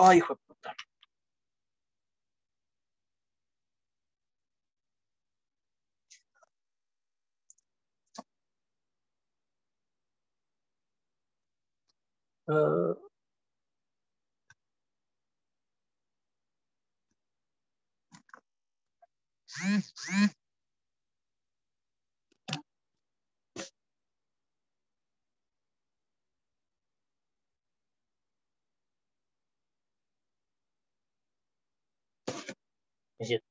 Ay, hijo de puta. Uh, es cierto.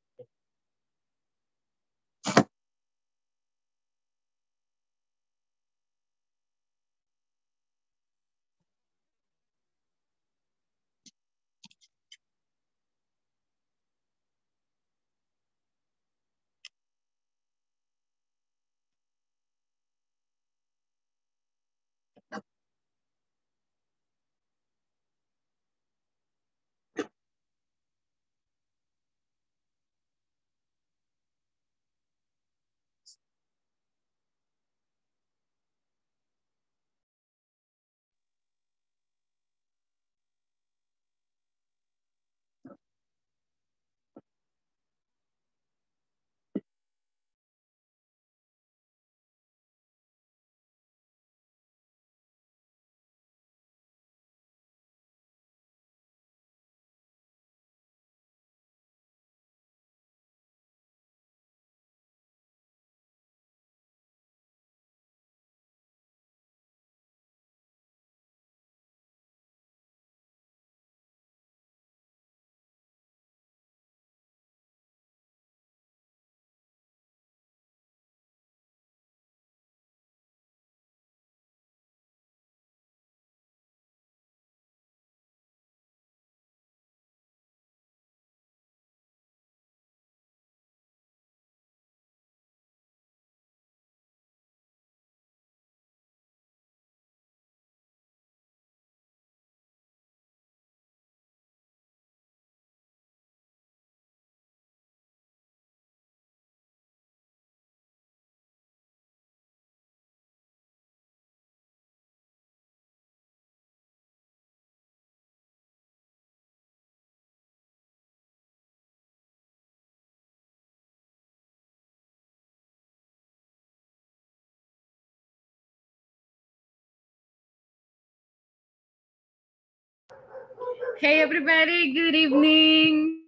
Hey everybody, good evening.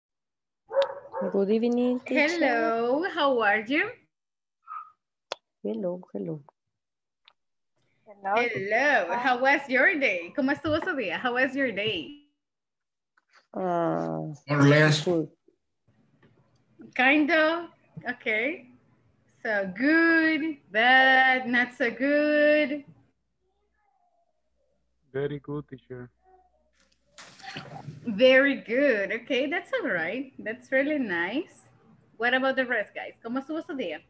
Good evening, teacher. Hello, how are you? Hello, hello. Hello, how was your day? ¿Cómo estuvo su día? How was your day? More or less. Good. Kind of, okay. So good, bad, not so good. Very good, teacher. Very good, okay, that's all right. That's really nice. What about the rest, guys? ¿Cómo estuvo su día?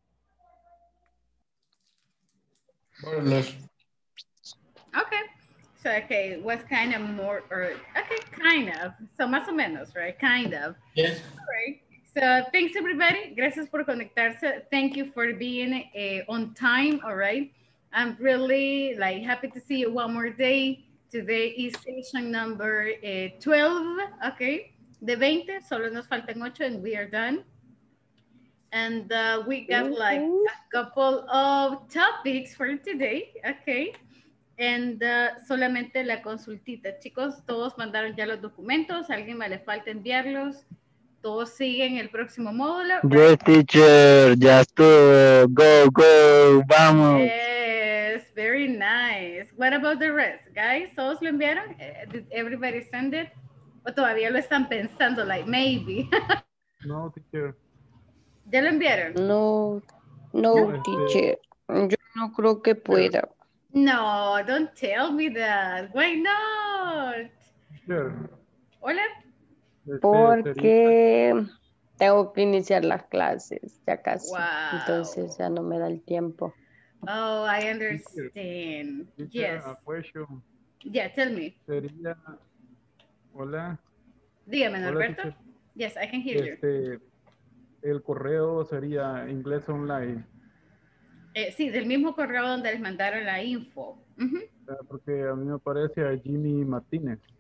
More or less. Okay. So, okay, was kind of more, or, okay, kind of. So, más o menos, right? Kind of. Yes. All right. So, thanks, everybody. Gracias por conectarse. Thank you for being on time, all right? I'm really, like, happy to see you one more day. Today is session number 12, okay? De 20, solo nos faltan 8 and we are done. And we got, like, a couple of topics for today, okay? And solamente la consultita. Chicos, todos mandaron ya los documentos. ¿A alguien me le falta enviarlos? Todos siguen el próximo módulo. Yes, teacher, just to go, vamos. Yes, very nice. What about the rest, guys? ¿Todos lo enviaron? Did everybody send it? ¿O todavía lo están pensando, like, maybe? No, teacher. ¿Ya lo enviaron? No, No, teacher. Yo no creo que pueda. No, don't tell me that. Why not? Teacher. Hola. Sería- Porque tengo que iniciar las clases, ya casi. Wow. Entonces ya no me da el tiempo. Oh, I understand. Teacher, Yes. a question. Yeah, tell me. Sería, hola. Dígame, Hola, Norberto. teacher. Yes, I can hear you. El correo sería inglés online. Sí, del mismo correo donde les mandaron la info. Ujú. Porque a mí me parece a Jimmy Martínez.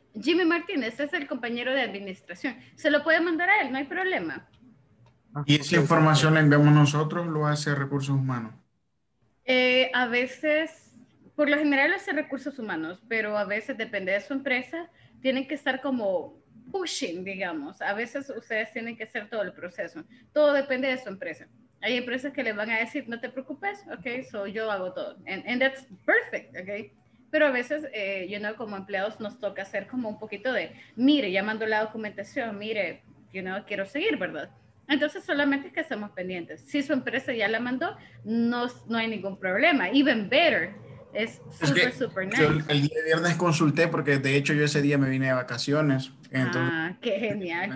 Jimmy Martínez es el compañero de administración. Se lo puede mandar a él, no hay problema. ¿Y esa información la enviamos nosotros o lo hace Recursos Humanos? A veces, por lo general hace recursos humanos, pero a veces depende de su empresa, tienen que estar como pushing, digamos. A veces ustedes tienen que hacer todo el proceso. Todo depende de su empresa. Hay empresas que les van a decir, no te preocupes, ok, so yo hago todo. And that's perfect, ok. Pero a veces, como empleados nos toca hacer como un poquito de, mire, ya mandó la documentación, mire, quiero seguir, ¿verdad? Entonces solamente es que estamos pendientes. Si su empresa ya la mandó, no hay ningún problema. Even better. Es súper nice. Yo el día de viernes consulté porque de hecho yo ese día me vine de vacaciones. Entonces, qué genial.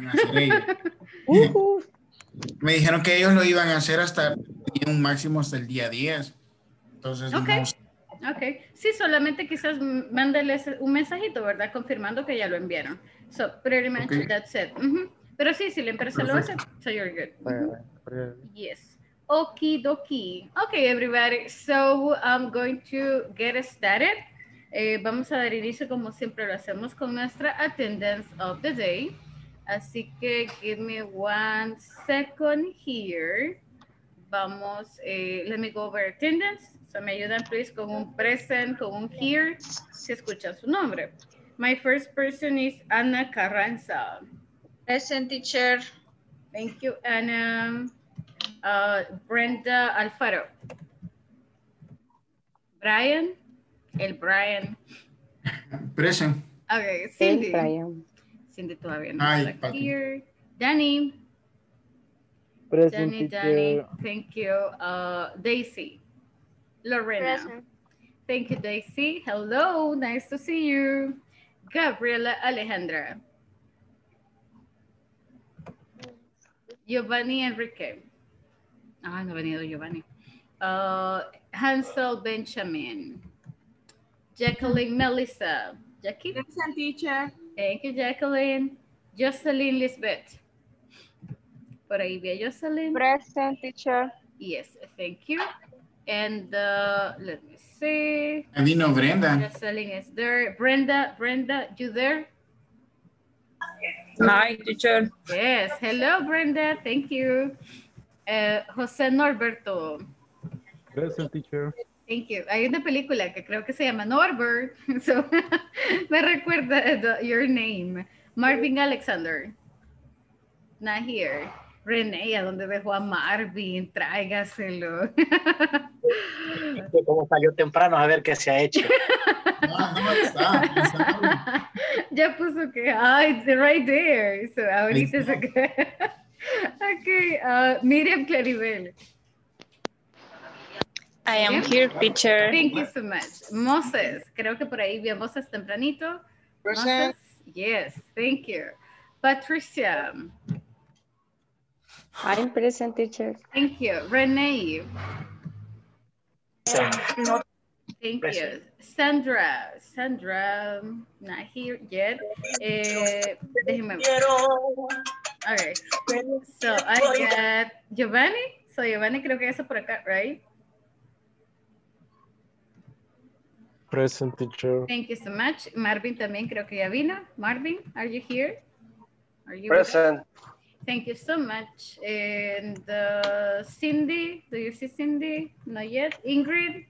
Me dijeron que ellos lo iban a hacer hasta un máximo hasta el día 10. Entonces, Ok, sí, solamente quizás mándeles un mensajito, ¿verdad? Confirmando que ya lo enviaron. So, pretty much that's it. Pero sí, si la empresa lo hace, so you're good. Yes. Okie dokie. Okay, everybody. So I'm going to get started. Vamos a dar inicio como siempre lo hacemos con nuestra attendance of the day. Así que give me 1 second here. Vamos, let me go over attendance. So me ayudan, please, con un present, con un here, si escuchan su nombre. My first person is Ana Carranza. Present, teacher. Thank you, Ana. Brenda Alfaro. Brian. El Brian. Present. Okay, Cindy. El Brian. Cindy todavía no está here. Danny. Present, Danny. Thank you. Daisy. Lorena. Present. Thank you, Daisy. Hello, nice to see you. Gabriela Alejandra. Giovanni Enrique. No ha venido Giovanni. Hansel Benjamin. Jacqueline Melissa. Jackie? Present, teacher. Thank you, Jacqueline. Jocelyn Lisbeth. Por ahí vi a Jocelyn. Present, teacher. Yes, thank you. And let me see. Vino Brenda. Jocelyn is there. Brenda, you there? Hi, teacher. Yes, hello, Brenda. Thank you. José Norberto. Present, teacher. Thank you. Hay una película que creo que se llama Norbert. So, me recuerda your name. Marvin Alexander. Not here. René, ¿a dónde dejó a Marvin? Tráigaselo. Como salió temprano, a ver qué se ha hecho. No está. Ya puso que, it's right there. So, ahorita se Okay, Miriam Claribel. I am here, teacher. Thank you so much. Moses, creo que por ahí vi a Moses tempranito. Moses, yes, thank you. Patricia. I'm present, teacher. Thank you. Renee. No. Thank Present. you. Sandra, not here yet. Déjeme ver. Okay. So I got Giovanni. So Giovanni creo que está por acá, right? Present, teacher. Thank you so much. Marvin también creo que ya vino. Marvin, are you here? Are you Present. Thank you so much. And Cindy, do you see Cindy? Not yet. Ingrid?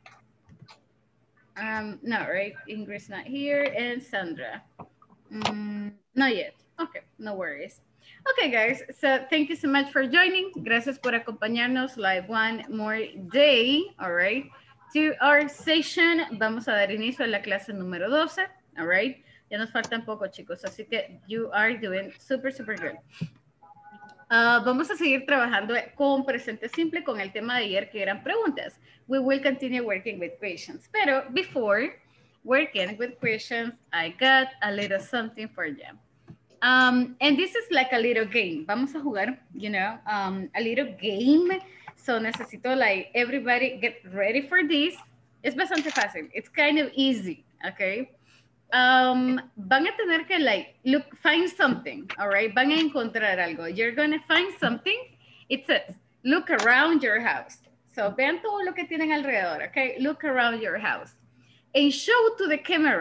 No, right? Ingrid's not here. And Sandra? Not yet. Okay, no worries. Okay, guys. So thank you so much for joining. Gracias por acompañarnos like one more day. All right. To our session. Vamos a dar inicio a la clase número 12. All right. Ya nos faltan poco, chicos. Así que you are doing super good. Vamos a seguir trabajando con presente simple con el tema de ayer que eran preguntas. We will continue working with questions. Pero before working with questions, I got a little something for you. And this is like a little game. Vamos a jugar, a little game. So necesito like everybody get ready for this. Es bastante fácil. It's kind of easy, okay? Van a tener que find something, all right? Van a encontrar algo. You're gonna find something. It says, look around your house. So vean todo lo que tienen alrededor, okay? Look around your house. And show to the camera,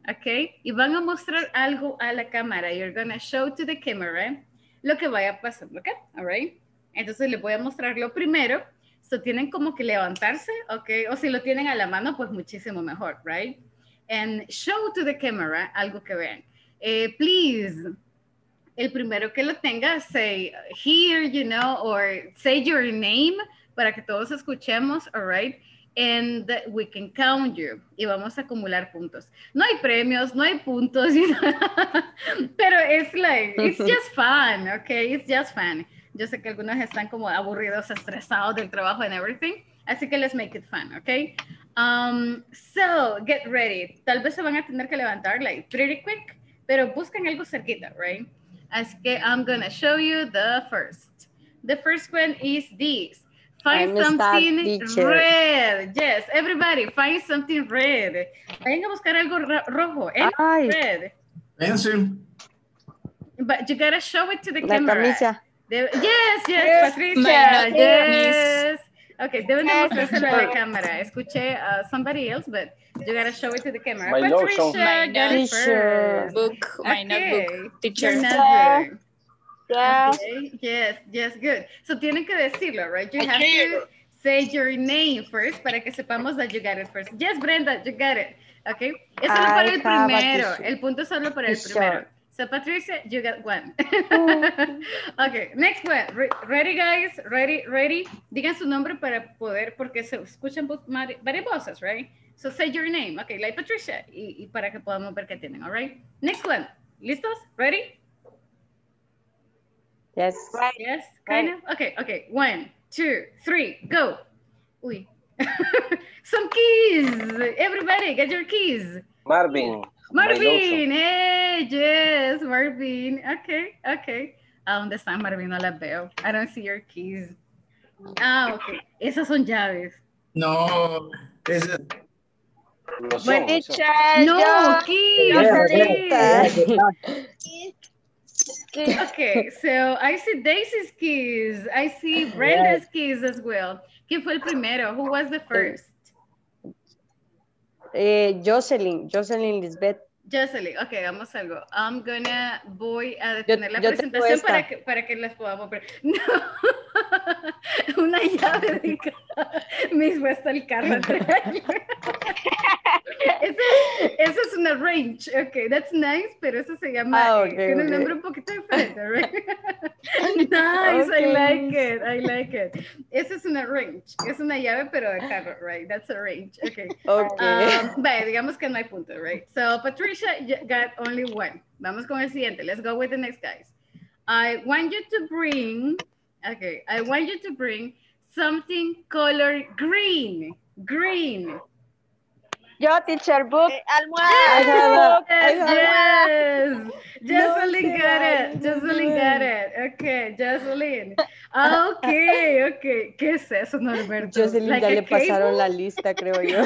ok, y van a mostrar algo a la cámara. You're gonna show to the camera lo que vaya pasando acá, all right? Entonces les voy a mostrar lo primero. So tienen como que levantarse, ok, o si lo tienen a la mano, pues muchísimo mejor, right? And show to the camera algo que vean. Please, el primero que lo tenga, say here, you know, or say your name para que todos escuchemos, all right? And we can count you. Y vamos a acumular puntos. No hay premios, no hay puntos, you know? Pero it's like, it's just fun, okay? It's just fun. Yo sé que algunos están como aburridos, estresados del trabajo and everything, así que let's make it fun, okay? So, get ready. Tal vez se van a tener que levantar, like, pretty quick, pero busquen algo cerquita, right? Así que I'm gonna show you the first. The first one is this. Find something red. Yes, everybody, find something red. Vayan a buscar algo rojo. Red. Pencil. But you gotta show it to the La camera. camisa. Yes, Patricia. Yes. Okay, deben demostrárselo a la cámara. Escuché somebody else, but you gotta show it to the camera. My Patricia, notion. got it first. Book, my notebook, teacher. Your notebook. Yeah. Okay. Yes, good. So tienen que decirlo, right? You have to say your name first para que sepamos that you got it first. Yes, Brenda, you got it. Okay. Es solo para el primero. El punto es solo para el primero. So Patricia, you got one. Okay, next one. Ready, guys? Ready? Digan su nombre para poder, porque se escuchan varias voces, right? So say your name. Okay, like Patricia. Y para que podamos ver qué tienen, all right? Next one. ¿Listos? Ready? Yes. Yes, kind of? Okay. 1, 2, 3, go. Uy. Some keys. Everybody, get your keys. Marvin. Marvin, hey, yes, Marvin. Okay. ¿A dónde están, Marvin? No las veo. I don't see your keys. Okay. Esas son llaves. No, ese, No, keys. Okay, so I see Daisy's keys. I see Brenda's keys as well. ¿Quién fue el primero? Who was the first? Jocelyn Lisbeth. Jocelyn, ok, hagamos algo. Voy a detener la presentación para que las podamos ver. No, una llave de carro. Mismo está el carro atrás. Eso es una range, ok, that's nice, pero eso se llama, tiene un nombre un poquito diferente, right? Nice, okay. I like it. Eso es una range, es una llave pero de carro, right? That's a range, okay. Vale, digamos que no hay punto, right? So Patricia got only one. Vamos con el siguiente. Let's go with the next guys. I want you to bring something color green. Green. Yo, teacher, book. Almohada. Yes. Jocelyn got it. Okay, Jocelyn. Okay. ¿Qué es eso, Norberto? Jocelyn like ya le cable? pasaron la lista, creo yo.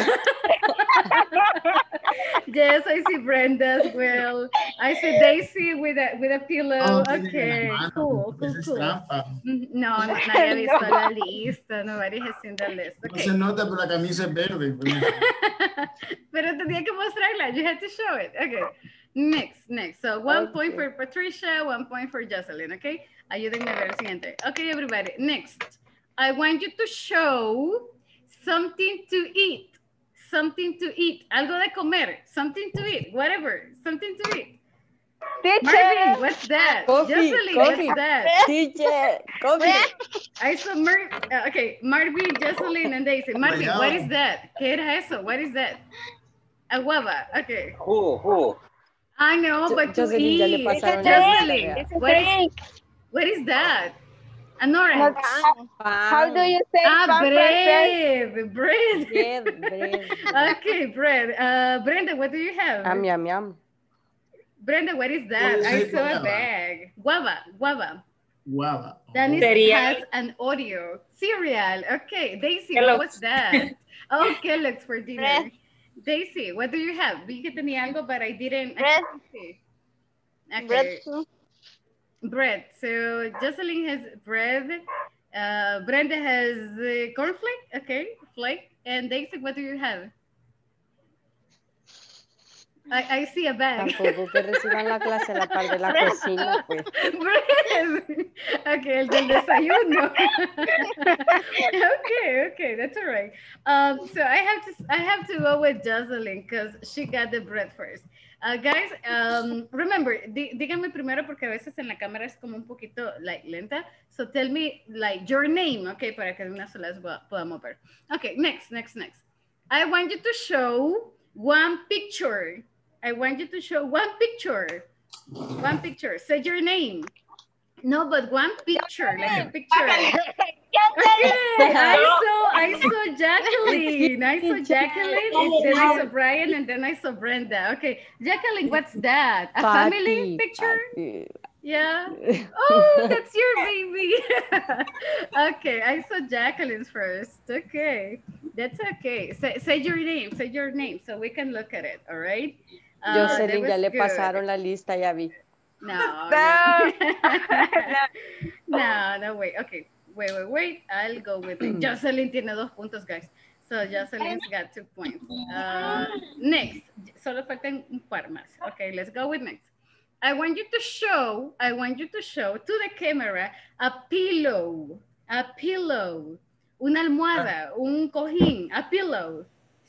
Yes, I see Brenda as well. I see Daisy with a pillow. Okay, cool. No, nadie ha visto la lista. Nobody has seen the list. Okay. No se nota, pero la camisa es verde. Pero tenía que mostrarla. You had to show it. Okay. Next. So 1 point for Patricia, 1 point for Jocelyn. Okay. Ayúdenme a ver el siguiente. Okay, everybody. Next. I want you to show something to eat. Something to eat. Algo de comer. Something to eat. Whatever. Something to eat. Teacher. Marvin, what's that? Coffee. What's that? Teacher, coffee. I saw Marvin, Jocelyn, and Daisy. Marvin, what is that? ¿Qué era eso? What is that? A guava. Okay. Who? I know, but to Jocelyn ya le eat. pasaron Jocelyn, la what is that? An orange. How do you say bread? Bread. Okay, bread. Brenda, what do you have? Yum. Brenda, what is that? I saw a bag. Guava. Guava. Dennis has an audio. Cereal. Okay, Daisy, what was that? Oh, Kellogg's for dinner. Bread. Daisy, what do you have? Vi que tenía algo, but I didn't. Bread. Okay. Bread too. Bread. So Jocelyn has bread. Brenda has cornflake. Okay, flake. And Daisy, what do you have? I see a bag. Tampoco que reciban la clase a la par de la cocina, pues. Bread. Okay, el del desayuno. Okay, that's all right. So I have to go with Jocelyn because she got the bread first. Guys, remember, díganme primero porque a veces en la cámara es como un poquito like lenta. So tell me like your name, okay, para que de una sola vez podamos ver. Okay, next. I want you to show one picture. I want you to show one picture. One picture. Say your name. No, but one picture, like a picture. Okay, I saw Jacqueline. I saw Jacqueline, and then I saw Brian, and then I saw Brenda. Okay, Jacqueline, what's that? A family picture? Patty. Yeah. Oh, that's your baby. Okay, I saw Jacqueline's first. Okay, that's okay. Say your name. Say your name so we can look at it. All right. Jocelyn, ya le pasaron la lista, ya vi. No. No, wait. Okay, wait. I'll go with it. Jocelyn tiene 2 puntos, guys. So Jocelyn's got 2 points. Next, solo faltan un par más. Okay, let's go with next. I want you to show to the camera a pillow, una almohada, un cojín, a pillow.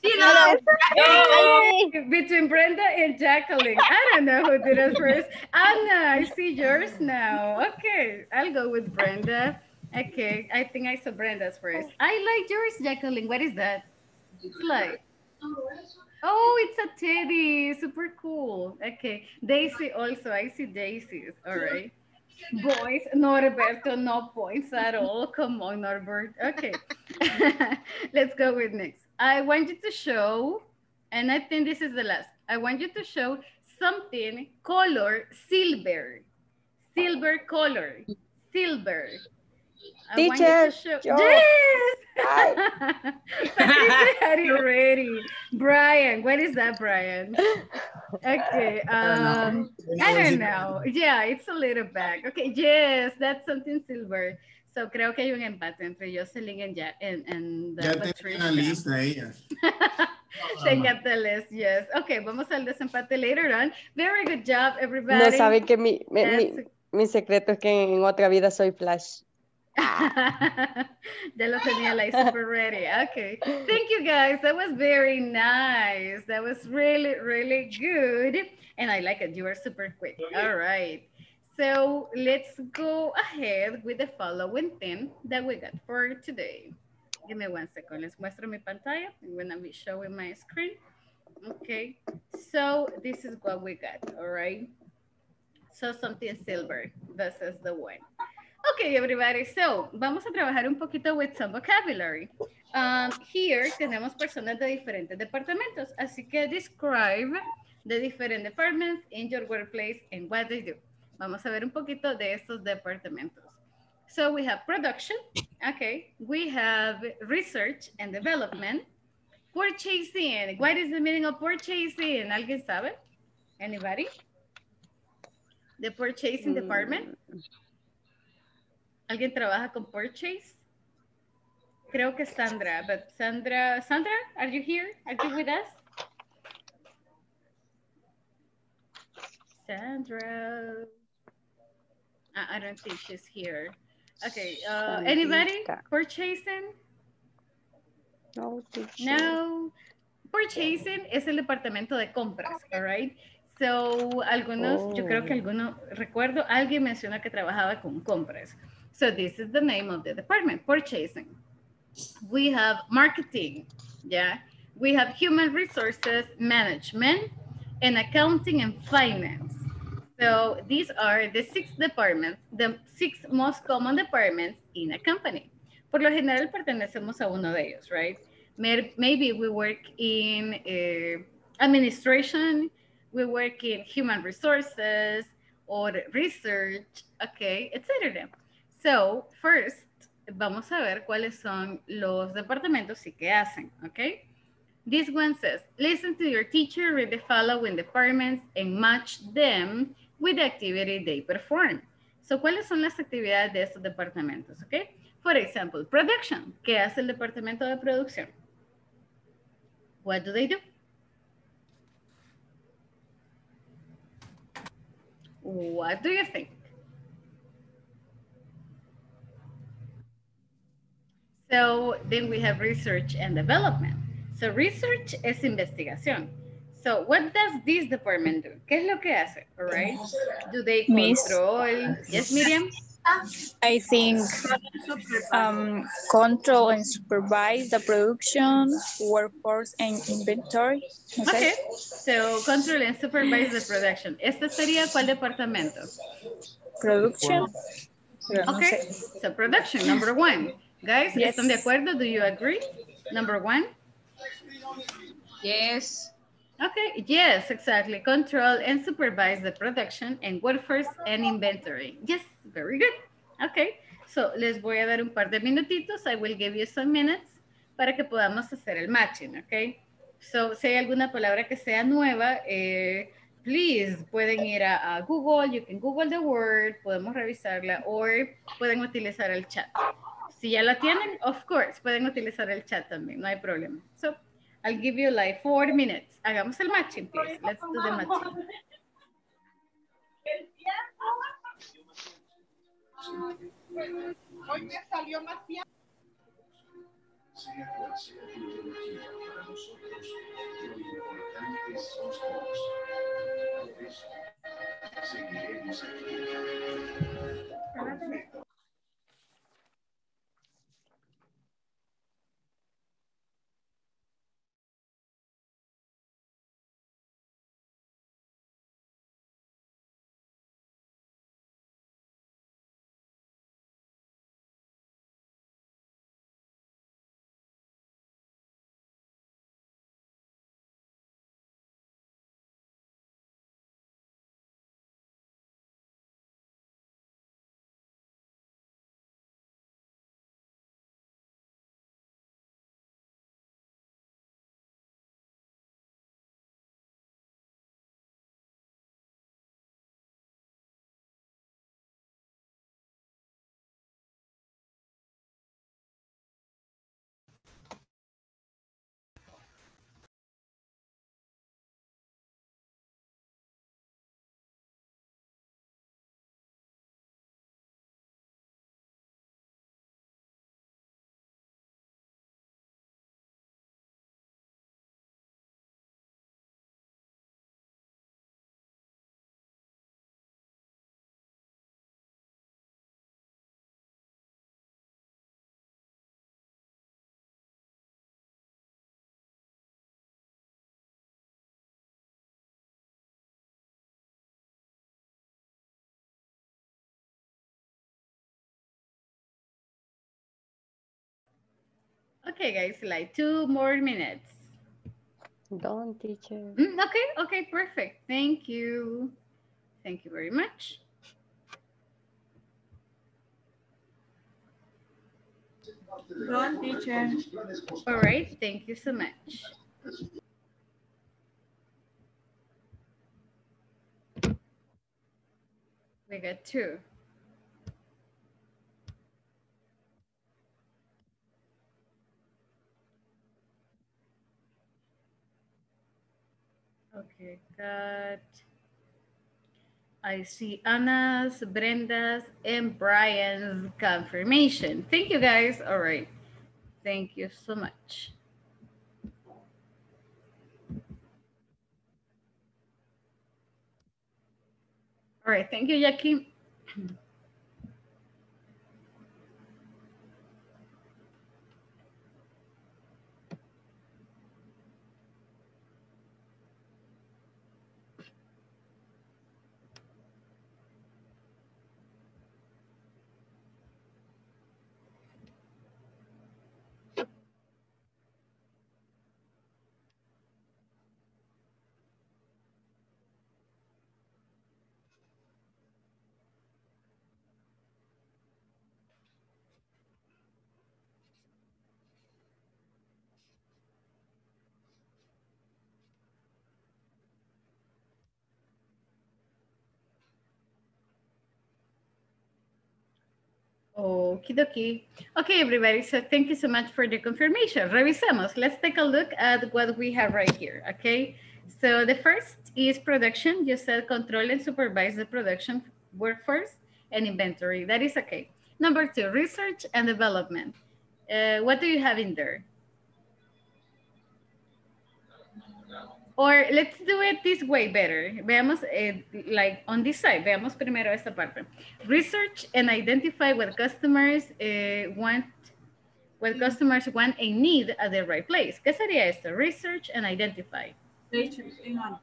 Between Brenda and Jacqueline. I don't know who did it first. Anna, I see yours now. Okay, I'll go with Brenda. Okay, I think I saw Brenda's first. I like yours, Jacqueline. What is that? It's like, oh, it's a teddy. Super cool. Okay, Daisy also. I see Daisy's. All right. Boys, Norberto, no points at all. Come on, Norbert. Okay, let's go with next. I want you to show, and I think this is the last. I want you to show something color silver. Silver color. Silver. Teacher. Yes! Patricia had it ready. Brian, what is that, Brian? Okay. I don't know. Yeah, it's a little bag. Okay, yes, that's something silver. So creo que hay un empate entre Jocelyn and Ya tengo una lista ellas. They got the list, yes. Okay, vamos al desempate later on. Very good job, everybody. No saben que mi secreto es que en otra vida soy Flash. Ya lo tenía like super ready. Okay. Thank you guys. That was very nice. That was really, really good. And I like it. You were super quick. All right. So let's go ahead with the following thing that we got for today. Give me 1 second. Les muestro mi pantalla. I'm going to be showing my screen. Okay. So this is what we got. All right. So something silver. This is the one. Okay, everybody. So vamos a trabajar un poquito with some vocabulary. Here tenemos personas de diferentes departamentos. Así que describe the different departments in your workplace and what they do. Vamos a ver un poquito de estos departamentos. So we have production, okay. We have research and development. Purchasing, what is the meaning of purchasing? ¿Alguien sabe? Anybody? The purchasing department. ¿Alguien trabaja con purchase? Creo que Sandra, but Sandra, are you here? Are you with us? Sandra. I don't think she's here. Okay, anybody purchasing? No, teacher. No. Purchasing es el departamento de compras, all right? So, algunos, yo creo que algunos, recuerdo, alguien mencionó que trabajaba con compras. So, this is the name of the department, purchasing. We have marketing, yeah? We have human resources management and accounting and finance. So, these are the 6 departments, the 6 most common departments in a company. Por lo general, pertenecemos a uno de ellos, right? Maybe we work in administration, we work in human resources or research, okay, etc. So, first, vamos a ver cuáles son los departamentos y qué hacen, okay? This one says, listen to your teacher, read the following departments and match them with the activity they perform. So, ¿cuáles son las actividades de estos departamentos, okay? For example, production. ¿Qué hace el departamento de producción? What do they do? What do you think? So then we have research and development. So research es investigación. So what does this department do? ¿Qué es lo que hace? All right. Do they Miss. control? Yes, Miriam? I think control and supervise the production, workforce and inventory. Okay, so control and supervise the production. ¿Este sería cuál departamento? Production. Pero no Okay, sé. so production, number one. Guys, Yes. ¿están de acuerdo? Do you agree? Number one? Yes. Okay, yes, exactly. Control and supervise the production and workforce and inventory. Yes, very good. Okay, so les voy a dar un par de minutitos. I will give you some minutes para que podamos hacer el matching, okay? So, si hay alguna palabra que sea nueva, please, pueden ir a Google, you can Google the word, podemos revisarla, o pueden utilizar el chat. Si ya la tienen, of course, pueden utilizar el chat también, no hay problema. So, I'll give you like 4 minutes. Hagamos el matching, please. Let's do the matching. Hoy me salió más bien. Sea cual sea tu ideología, para nosotros lo importante sos vos. Por eso seguiremos aquí. Confeto. Okay, guys, like 2 more minutes. Don't, teacher. Okay, perfect. Thank you. Thank you very much. Don't, teacher. All right, thank you so much. We got 2. Okay, got. I see Anna's, Brenda's, and Brian's confirmation. Thank you, guys. All right. Thank you so much. All right. Thank you, Jackie. Okie dokie. Okay, everybody. So thank you so much for the confirmation. Revisemos. Let's take a look at what we have right here. Okay. So the first is production. You said control and supervise the production workforce and inventory. That is okay. Number 2, research and development. What do you have in there? Or let's do it this way better. Veamos, like on this side, veamos primero esta parte. Research and identify what customers want and need at the right place. ¿Qué sería esto? Research and identify. Research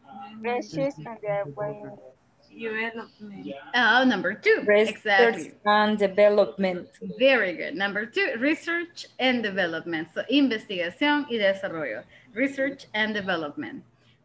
and development. Oh, number 2. Exactly. and development. Very good. Number 2, research and development. So, investigación y desarrollo. Research and development.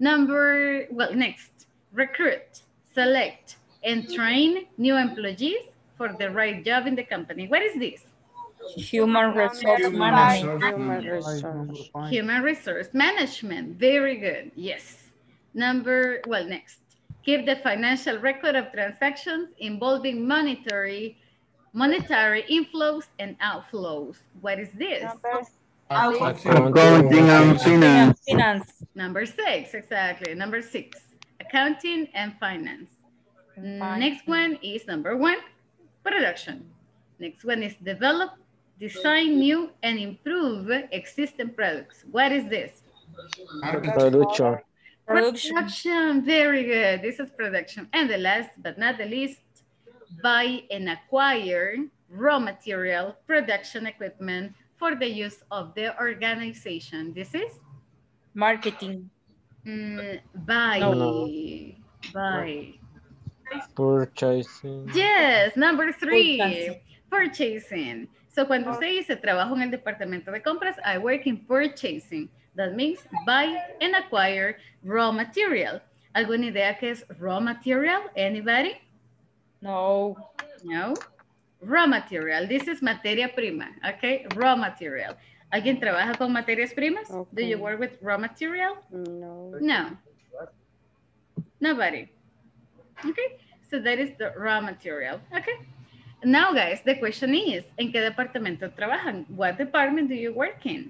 Next, recruit, select, and train new employees for the right job in the company. What is this? Human resource management. Human resource management. Very good. Yes. Next. Keep the financial record of transactions involving monetary inflows and outflows. What is this? Accounting and finance. Number 6, exactly. Number 6, accounting and finance. Next one is number 1, production. Next one is develop, design new and improve existing products. What is this? Production. Production, very good. This is production. And the last but not the least, buy and acquire raw material, production equipment for the use of the organization. This is? Marketing. Buy. No. Buy. Purchasing. Yes, number 3, purchasing. So cuando usted dice trabajo en el departamento de compras, I work in purchasing. That means buy and acquire raw material. ¿Alguna idea qué es raw material? Anybody? No. No? Raw material. This is materia prima, okay? Raw material. ¿Alguien trabaja con materias primas? Okay. Do you work with raw material? No. No. Nobody. Okay, so that is the raw material. Okay. Now, guys, the question is, ¿en qué departamento trabajan? What department do you work in?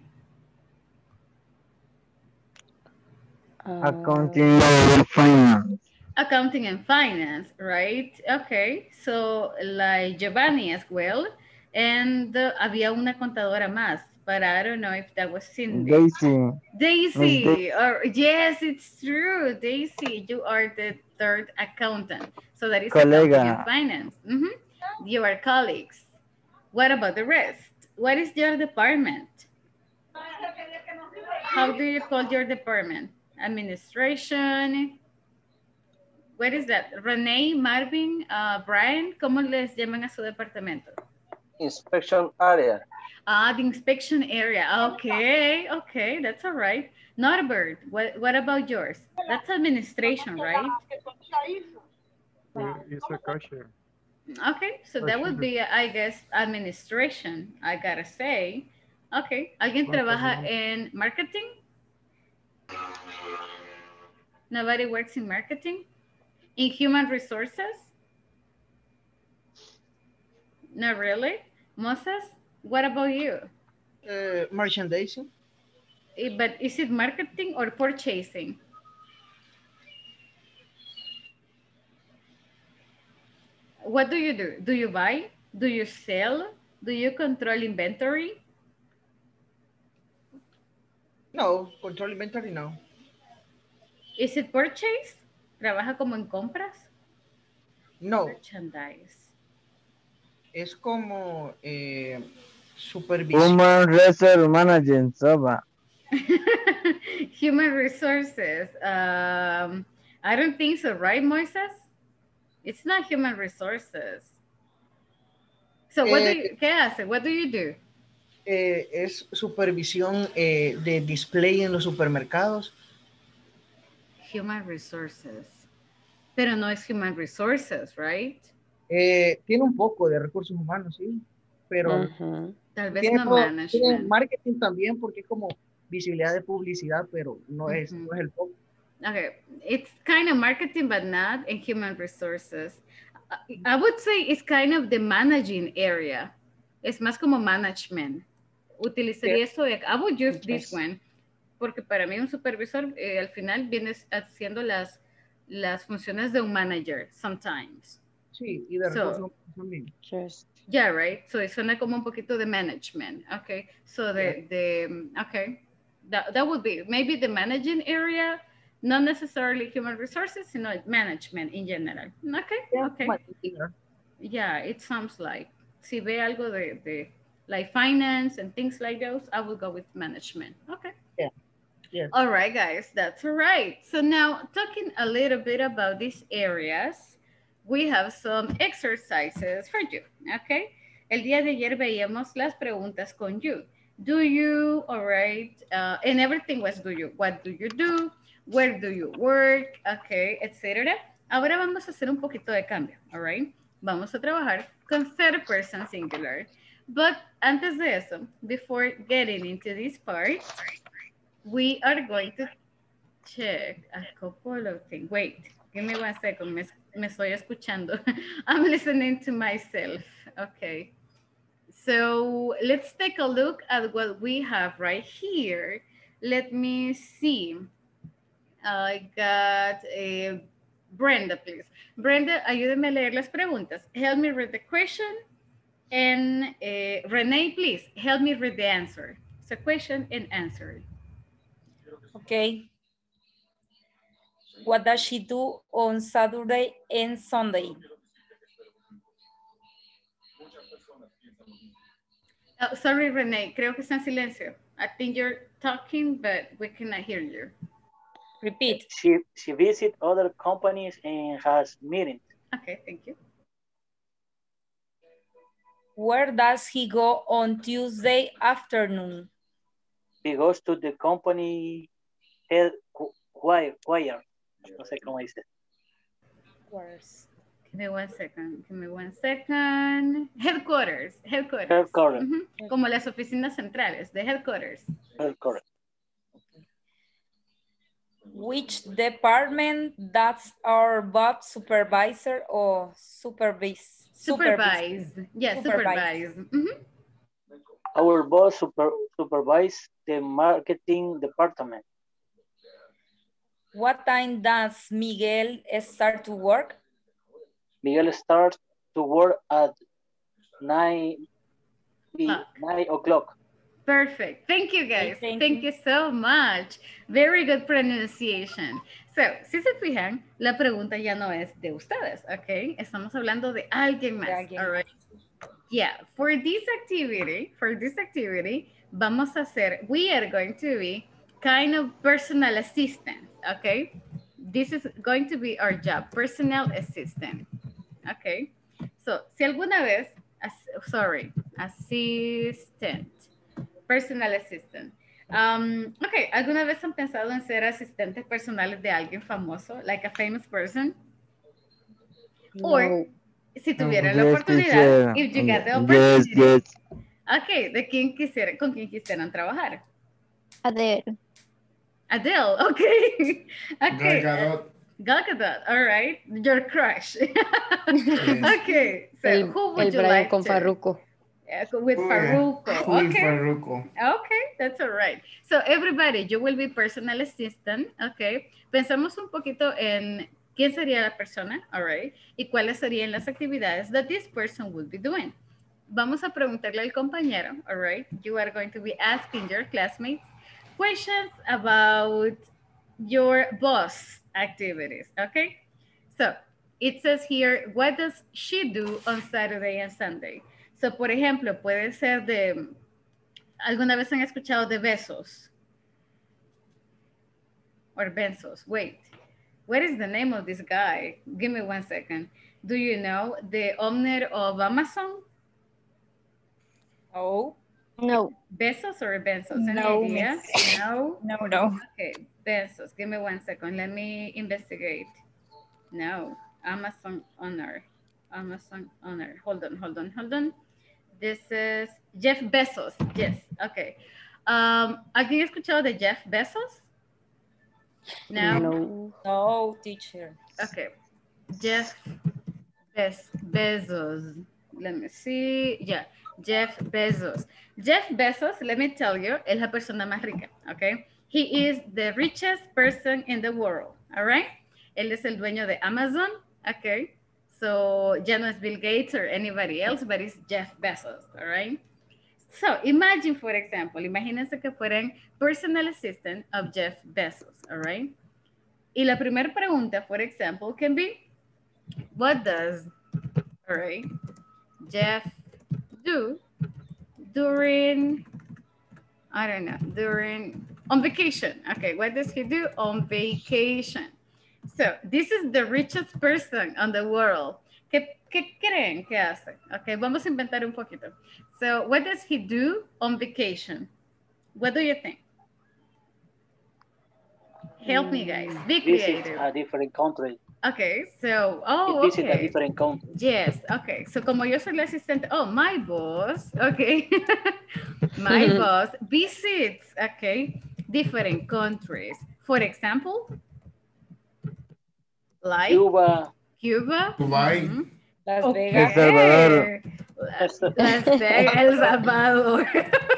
Accounting and finance. Accounting and finance, right? Okay, so like Giovanni as well. And había una contadora más, but I don't know if that was Cindy. Daisy. Daisy, or yes, it's true. Daisy, you are the 3rd accountant. So that is accounting and finance. You are colleagues. What about the rest? What is your department? How do you call your department? Administration. What is that? Renee, Marvin, Brian, ¿cómo les llaman a su departamento? Inspection area. The inspection area. Okay, okay, that's all right. Norbert, what about yours? That's administration, right? It's a cashier. Okay, so that would be, I guess, administration, I gotta say. Okay, ¿alguien trabaja en marketing? Nobody works in marketing? In human resources? Not really? Moses, what about you? Merchandising. But is it marketing or purchasing? What do you do? Do you buy? Do you sell? Do you control inventory? No, control inventory no. Is it purchase? ¿Trabaja como en compras? No. Merchandise. Es como supervisión. Human Resource Management, Soba. Human resources. I don't think so, right, Moises? It's not human resources. So, ¿qué hace? What do you do? Es supervisión de display en los supermercados. Human resources. Pero no es human resources, right? Tiene un poco de recursos humanos, sí. Pero tal vez no management. Tiene marketing también porque es como visibilidad de publicidad, pero no es el foco. Okay, it's kind of marketing, but not in human resources. I would say it's kind of the managing area. Es más como management. Utilizaría eso. I would use this one. porque para mí un supervisor al final viene haciendo las funciones de un manager, sometimes. Sí, y de recursos humanos también. Yeah, right. So suena como un poquito de management. Okay. So okay. That would be maybe the managing area, not necessarily human resources, sino management in general. Okay. Yeah, Okay. manager. Yeah, it sounds like. Si ve algo de like finance and things like those, I will go with management. Okay. Yeah. Yes. All right, guys, that's all right. So now talking a little bit about these areas, we have some exercises for you, okay? El día de ayer veíamos las preguntas con you. Do you, all right, and everything was do you. What do you do? Where do you work? Okay, etc. Ahora vamos a hacer un poquito de cambio, all right? Vamos a trabajar con third person singular. But antes de eso, before getting into this part, we are going to check a couple of things. Wait, give me 1 second. Me estoy escuchando. I'm listening to myself. Okay. So let's take a look at what we have right here. Let me see. I got Brenda, please. Brenda, ayúdeme a leer las preguntas. Help me read the question. And Renee, please, help me read the answer. So question and answer. Okay. What does she do on Saturday and Sunday? Oh, sorry, Renee, creo que está en silencio. I think you're talking, but we cannot hear you. Repeat. She visits other companies and has meetings. Okay, thank you. Where does he go on Tuesday afternoon? He goes to the company choir. No sé cómo dice. Give me 1 second. Give me 1 second. Headquarters. Como las oficinas centrales, the headquarters. Headquarters. Which department does our Bob supervisor or supervise? Yeah, supervise. Our boss supervises the marketing department. What time does Miguel start to work? Miguel starts to work at 9 o'clock. Perfect. Thank you, guys. Okay, thank you so much. Very good pronunciation. So, si se fijan, la pregunta ya no es de ustedes, ¿ok? Estamos hablando de alguien más, all right? Yeah, for this activity, vamos a hacer, we are going to be kind of personal assistants, ¿ok? This is going to be our job, personal assistant, ¿ok? So, si alguna vez, assistant, personal assistant. Ok, ¿alguna vez han pensado en ser asistentes personales de alguien famoso, like a famous person? No. Or, si tuvieran la oportunidad, if you got the opportunity. Yes. Ok, ¿con quién quisieran trabajar? Adele. Adele, ok. Okay. Gal Gadot, all right. Your crush. Okay, so who would you like con to? Farruko. With Farruko. Okay. Farruko. Okay, that's all right. So everybody, you will be personal assistant. Okay. Pensamos un poquito en quién sería la persona, all right, y cuáles serían las actividades that this person would be doing. Vamos a preguntarle al compañero, all right. You are going to be asking your classmates questions about your boss activities. Okay. So it says here, what does she do on Saturday and Sunday? So, por ejemplo, puede ser de, ¿alguna vez han escuchado de Bezos? Or Benzos, wait. What is the name of this guy? Give me 1 second. Do you know the owner of Amazon? Oh. No. Bezos or Benzos? Any No. idea? No? No. Okay, Bezos. Give me 1 second. Let me investigate. No. Amazon owner. Hold on. This is Jeff Bezos. Yes, okay. ¿Alguien ha escuchado de Jeff Bezos? No? No, teacher. Okay. Jeff Bezos. Let me see. Yeah, Jeff Bezos. Jeff Bezos, let me tell you, es la persona más rica, okay? He is the richest person in the world, all right? Él es el dueño de Amazon, okay? So, ya no es Bill Gates or anybody else, but it's Jeff Bezos, all right? So, imagine, for example, imagínense que fueran personal assistant of Jeff Bezos, all right? Y la primera pregunta, for example, can be, what does, all right, Jeff do during, I don't know, on vacation? Okay, what does he do on vacation? So, this is the richest person on the world. ¿Qué creen que hace? Okay, vamos a inventar un poquito. So, what does he do on vacation? What do you think? Help me, guys. Be Visit creative. a different country. Okay, so, Visit a okay. different country. Yes, okay. So, como yo soy la asistente, my boss, okay. My boss visits, okay, different countries. For example, like Cuba. Dubai. Las Okay. Vegas. El Salvador. Las Vegas, El Salvador.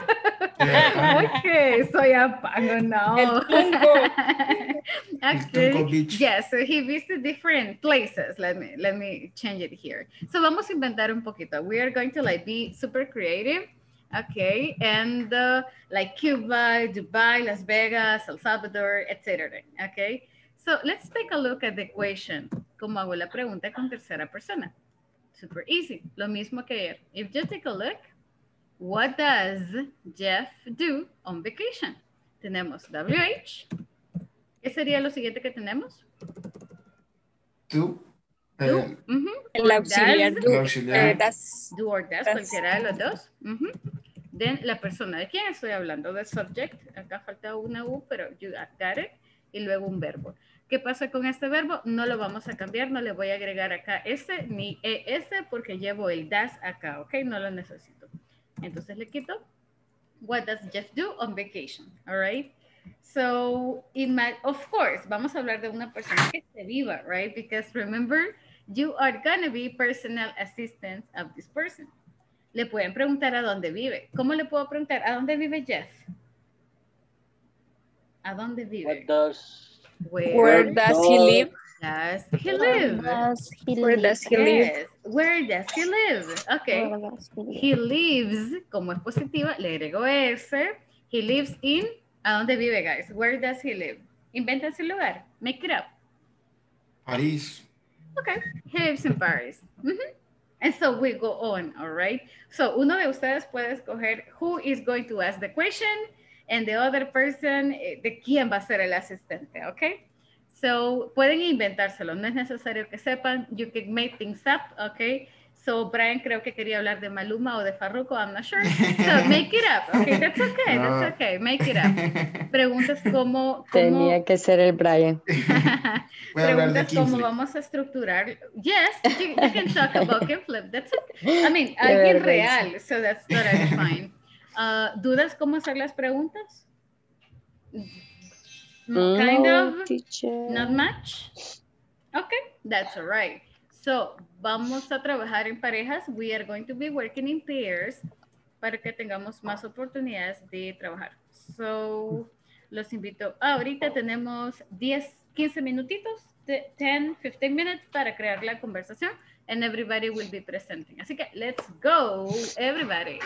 Okay, so ya pago now. El Tunco. Tunco Beach. Yeah, so he visited different places. Let me change it here. So vamos a inventar un poquito. We are going to like be super creative. Okay, and like Cuba, Dubai, Las Vegas, El Salvador, etc. Okay, so let's take a look at the equation. Como hago la pregunta con tercera persona. Super easy. Lo mismo que ayer. If you take a look, what does Jeff do on vacation? Tenemos WH. ¿Qué sería lo siguiente que tenemos? Do. Do. El auxiliar El do. auxiliar. Do or does, cualquiera de los dos. Then, la persona de quién estoy hablando, the subject. Acá falta una U, pero you got it. Y luego un verbo. ¿Qué pasa con este verbo? No lo vamos a cambiar, no le voy a agregar acá ese ni ES porque llevo el das acá, ¿ok? No lo necesito. Entonces le quito. What does Jeff do on vacation? All right. So, of course, vamos a hablar de una persona que esté viva, right? Because remember, you are gonna be personal assistants of this person. Le pueden preguntar a dónde vive. ¿Cómo le puedo preguntar a dónde vive Jeff? ¿A dónde vive? Where does he live? Does he live? Where does he live? Yes. Where does he live? Okay. He lives, como es positiva, le agrego S. He lives in, ¿a dónde vive, guys? Where does he live? Invéntense el lugar. Make it up. París. Okay. He lives in Paris. And so we go on, all right? So uno de ustedes puede escoger who is going to ask the question and the other person, de quién va a ser el asistente, ¿ok? So, pueden inventárselo, no es necesario que sepan, you can make things up, ¿ok? So, Brian creo que quería hablar de Maluma o de Farruko, I'm not sure. So, make it up, ¿ok? That's okay, that's okay, make it up. Preguntas cómo... Tenía que ser el Brian. Preguntas cómo vamos a estructurar. Yes, you can talk about Flip, that's okay. I mean, alguien real, so that's totally fine. ¿Dudas cómo hacer las preguntas? Kind of, teacher. not much. Okay, that's all right. So, vamos a trabajar en parejas. We are going to be working in pairs para que tengamos más oportunidades de trabajar. So, los invito. Ahorita tenemos 15 minutitos, 10, 15 minutes para crear la conversación and everybody will be presenting. Así que, let's go, everybody.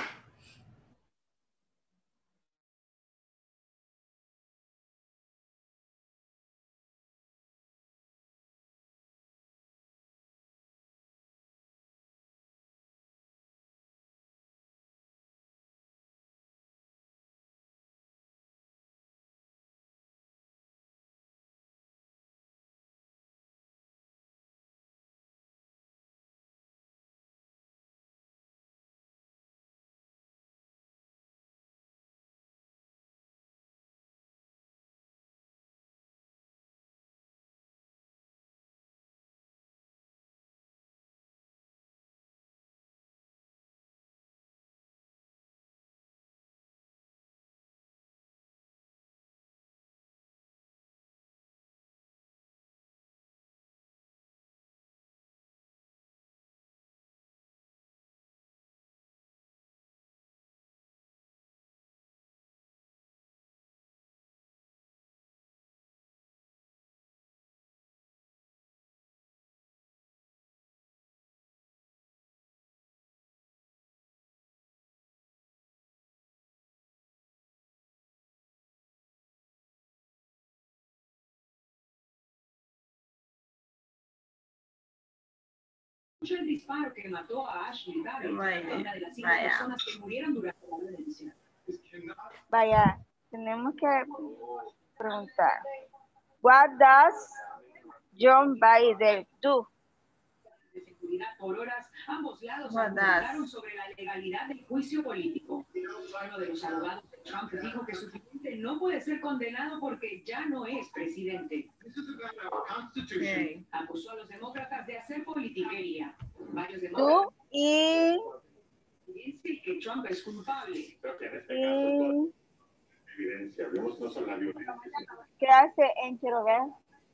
el disparo que mató a Ashley Barrett, una de las 5 Vaya. personas que murieron durante la violencia. Vaya, tenemos que preguntar. What does John Biden do? De seguridad por horas, ambos lados What argumentaron sobre la legalidad del juicio político. Uno de los abogados de Trump dijo que su cliente no puede ser condenado porque ya no es presidente. Okay. Acusó a los demócratas de hacer politiquería. Varios Do demócratas y dicen que Trump es culpable. ¿qué hace en Quiero Ver?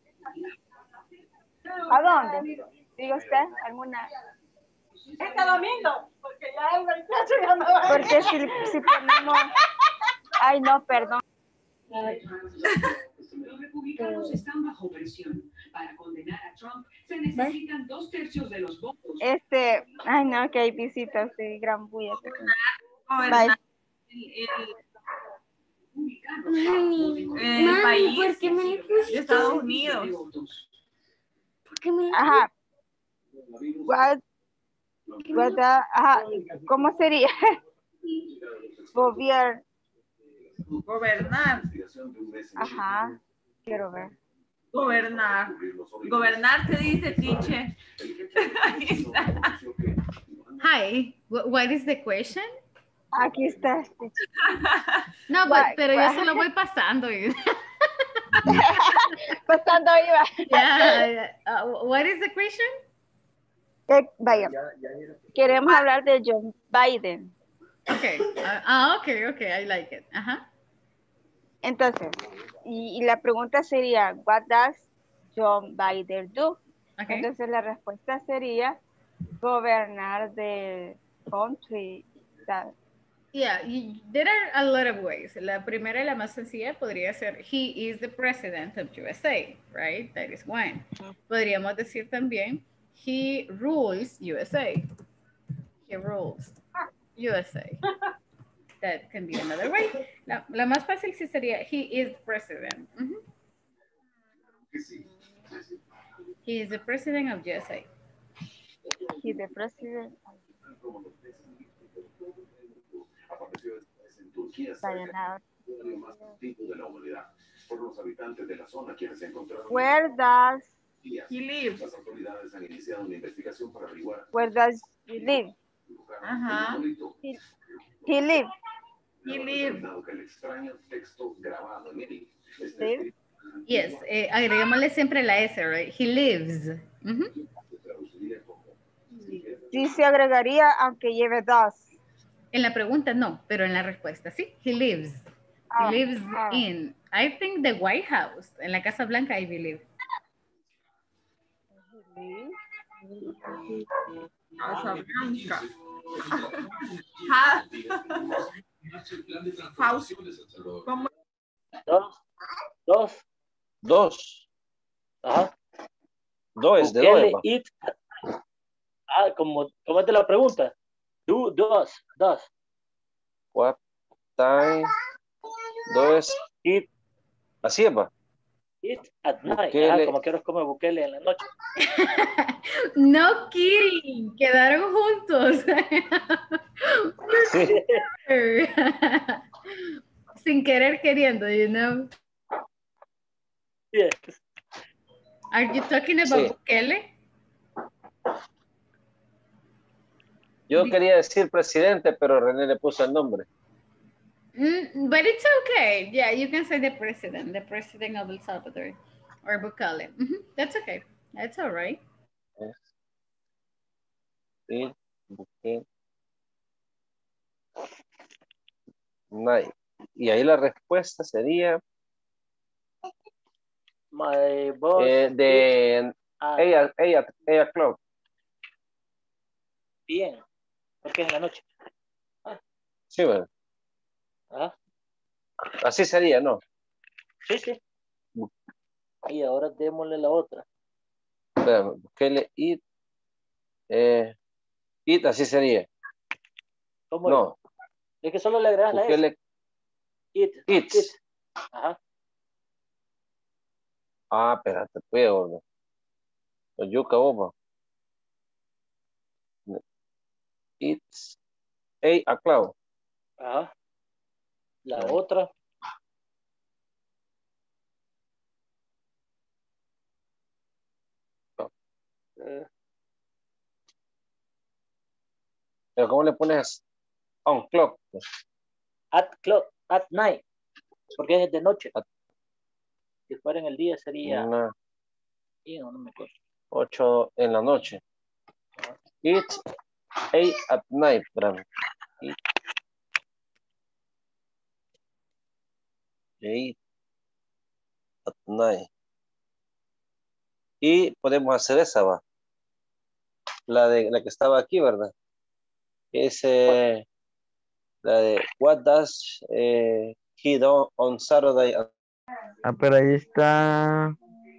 ¿A dónde? ¿Diga usted alguna? Este domingo, porque ya el muchacho ya no va. Porque si ponemos... Ay, no, perdón. Los republicanos están bajo presión. Para condenar a Trump se necesitan 2/3 de los votos. Ay, no, que hay visitas de gran bulla. Gobernar el país de Estados Unidos. Ajá. Ajá. ¿Cómo sería? Gobernar. Ajá. Quiero ver. Gobernar. Gobernar se dice, teacher. Hi, what is the question? Aquí está. No, pero yo solo voy pasando. Pasando iba. Yeah, what is the question? Vaya. Queremos hablar de John Biden. Okay. Okay, I like it. Ajá. Entonces, y la pregunta sería, what does John Biden do? Okay. Entonces la respuesta sería gobernar the country. Yeah, there are a lot of ways. La primera y la más sencilla podría ser, he is the president of USA, right? That is one. Podríamos decir también, he rules USA. He rules USA. That can be another way. La más fácil sí sería, he is the president. He is the president of USA. He is the president. Where does he live? Where does he live? Ajá. He live. He live. Live. Yes, agregámosle siempre la S, right? He lives. Sí se agregaría aunque lleve does. En la pregunta no, pero en la respuesta sí. He lives. He lives in, I think, the White House. En la Casa Blanca, I believe. Casa Blanca. House. ¿Cómo? Dos. Ajá. Dos, de Bukele, dos. it. ¿Cómo es de la pregunta? Dos. What time does it? Así es, va. It at night. Bukele. Como quiero comer Bukele en la noche. No kidding, quedaron juntos. Sí. Sin querer queriendo, you know. Yes. Are you talking about Sí. Bukele? Yo quería decir presidente, pero René le puso el nombre. But it's okay. Yeah, you can say the president of El Salvador, or Bukele. That's okay. That's all right. Sí, Bukele. Nice. Y ahí la respuesta sería My boss. de 8 o'clock. Bien. Porque es en la noche. Sí, bueno. Ajá. Así sería, ¿no? Sí. Y ahora démosle la otra. Espérame, Bukele, it. It, así sería. ¿Cómo No. Es que solo le agregas la S. Bukele, It. Ajá. espérate, pues, gordo. Yuca, boba. It's 8 o'clock. Ajá. La otra. Pero ¿cómo le pones on clock? At clock. At night. Porque es de noche. Si fuera en el día sería... Una, No me acuerdo. 8 en la noche. It's 8 at night. It's 8 at night. Y podemos hacer esa, va. La que estaba aquí, ¿verdad? Es la de what does he do on Saturday? Ah, pero ahí está.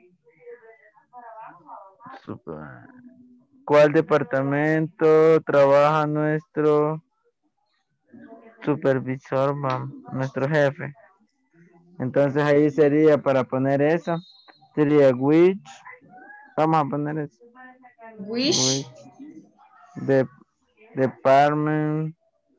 ¿Cuál departamento trabaja nuestro supervisor, nuestro jefe? Entonces ahí sería para poner eso. Sería which. Vamos a poner eso. Which Department.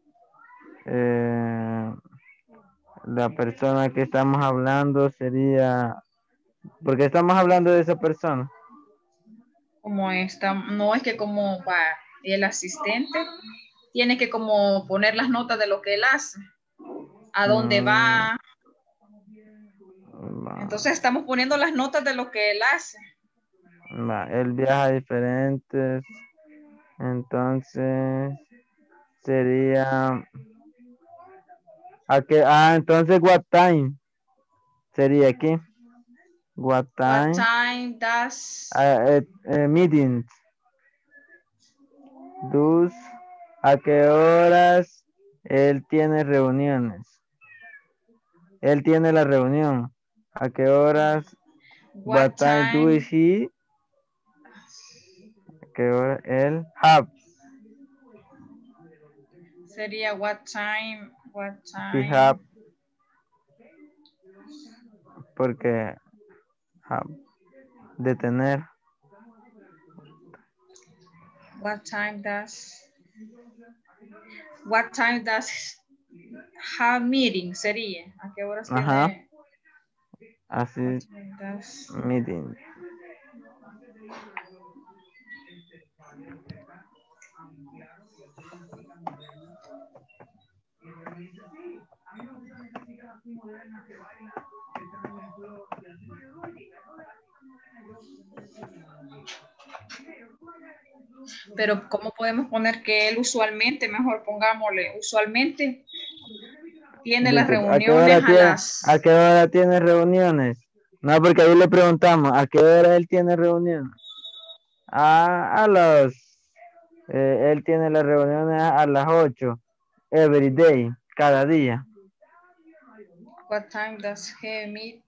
La persona que estamos hablando sería. Porque estamos hablando de esa persona. como está, no es que como va el asistente, tiene que como poner las notas de lo que él hace, a dónde va. Entonces estamos poniendo las notas de lo que él hace. Él viaja a diferentes. Entonces sería. Entonces what time sería aquí. What time does meetings. ¿A qué horas él tiene reuniones? Él tiene la reunión. ¿A qué horas? What time do he? ¿A qué hora él have? Sería what time He have. Porque have, de tener. what time does have meeting sería a qué horas tiene. Así meeting. Pero ¿cómo podemos poner que él usualmente, mejor pongámosle, usualmente tiene las reuniones ¿A qué hora tiene reuniones? No, porque ahí le preguntamos, ¿a qué hora él tiene reuniones? Él tiene las reuniones a las 8, every day, cada día. What time does he meet?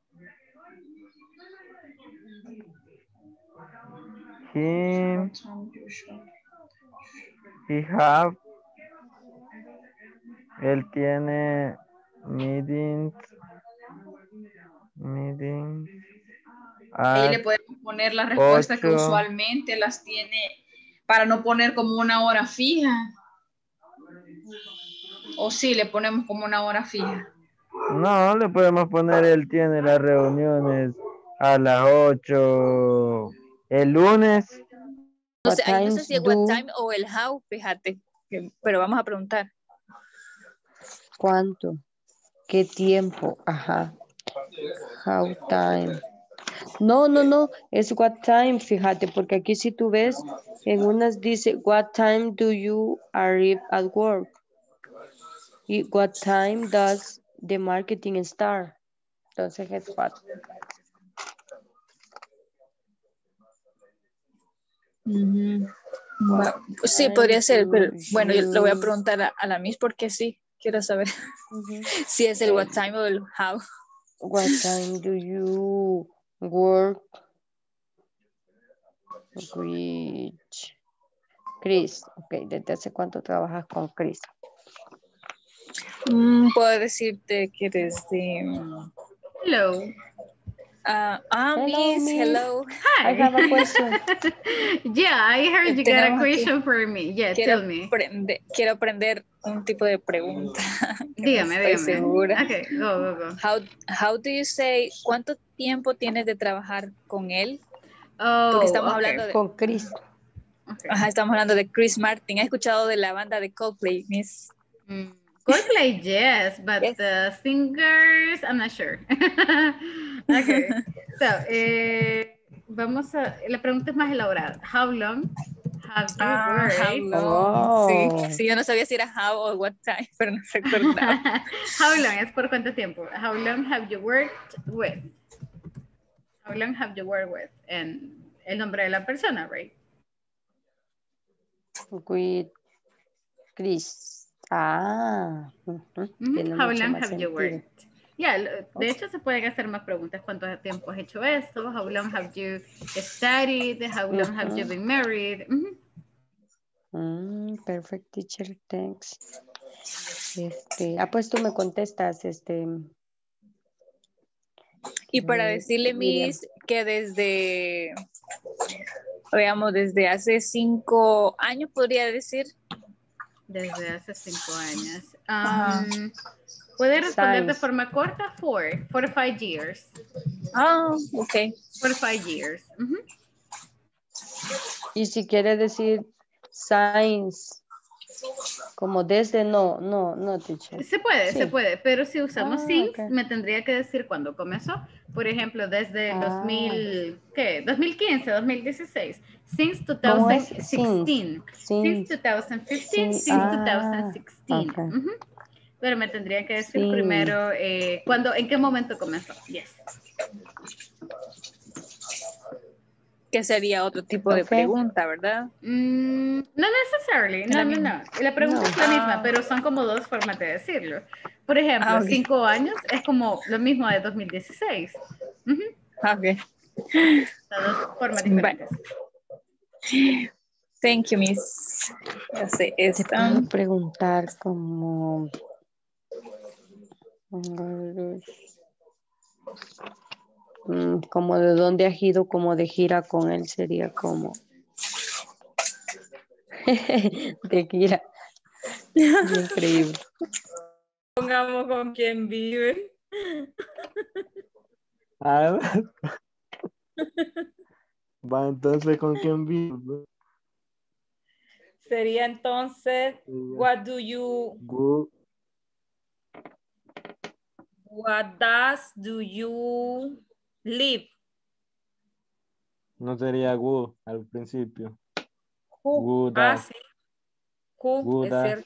Él tiene meetings. Ahí le podemos poner la respuesta que usualmente las tiene para no poner como una hora fija. O sí, le ponemos como una hora fija. No, le podemos poner él tiene las reuniones a las 8 el lunes. No sé, ahí no sé si es what time o el how, fíjate. Pero vamos a preguntar. ¿Cuánto? ¿Qué tiempo? Ajá. How time. No, es what time, fíjate, porque aquí si tú ves, en unas dice, what time do you arrive at work? Y what time does the marketing start? Entonces es what. Sí, podría ser, pero bueno, yo le voy a preguntar a la Miss porque sí, quiero saber si es el what time o el how. What time do you work with Chris? Ok, ¿desde hace cuánto trabajas con Chris? Puedo decirte que desde... Hello. Hello, Miss, Miss. hello. Hi. I have a question. Yeah, I heard you got a Tenemos aquí. question for me. Yeah, tell me. Quiero aprender un tipo de pregunta. que Dígame, no estoy dígame. segura. Okay, go. How do you say, ¿cuánto tiempo tienes de trabajar con él? Oh, Porque estamos okay. hablando de... Con Chris. Okay. Ajá, estamos hablando de Chris Martin. ¿Has escuchado de la banda de Coldplay, Miss? Coldplay, yes, but Yes. the singers, I'm not sure. Okay, so, la pregunta es más elaborada. How long have you worked? How long? Oh. Sí, yo no sabía si era how o what time, pero no recordaba. How long es por cuánto tiempo. How long have you worked with? How long have you worked with? And el nombre de la persona, right? With Chris. Tiene How mucho long más have you sentido. worked? Yeah, de hecho se pueden hacer más preguntas. ¿Cuánto tiempo has hecho esto? How long have you studied? How long have you been married? Perfect, teacher, thanks. Pues tú me contestas, Y para decirle, Miriam. Miss, que desde hace 5 años, podría decir. Desde hace 5 años. Ajá. ¿Puede responder de Science. forma corta? 4 to 5 years. Ok. 4 to 5 years. Y si quiere decir science, como desde, no, teacher. Se puede, Sí. se puede, pero si usamos since, ok. me tendría que decir cuándo comenzó. Por ejemplo, desde el 2015, 2016. Since ¿Cómo es? 2016. Since 2015, since 2016. Okay. Pero me tendría que decir primero en qué momento comenzó. Yes. Que sería otro tipo de pregunta, ¿verdad? No necessarily. No. La pregunta es la misma, pero son como 2 formas de decirlo. Por ejemplo, 5 años es como lo mismo de 2016. Ok. Son 2 formas diferentes. Thank you, Miss. Ya sé, Te puedo preguntar como de dónde has ido como de gira con él, sería como de gira. Increíble. Pongamos con quién vive. Va, entonces, ¿con quién vive? Sería entonces, what does do you live? No sería good al principio. Who? Sí. Who, es cierto.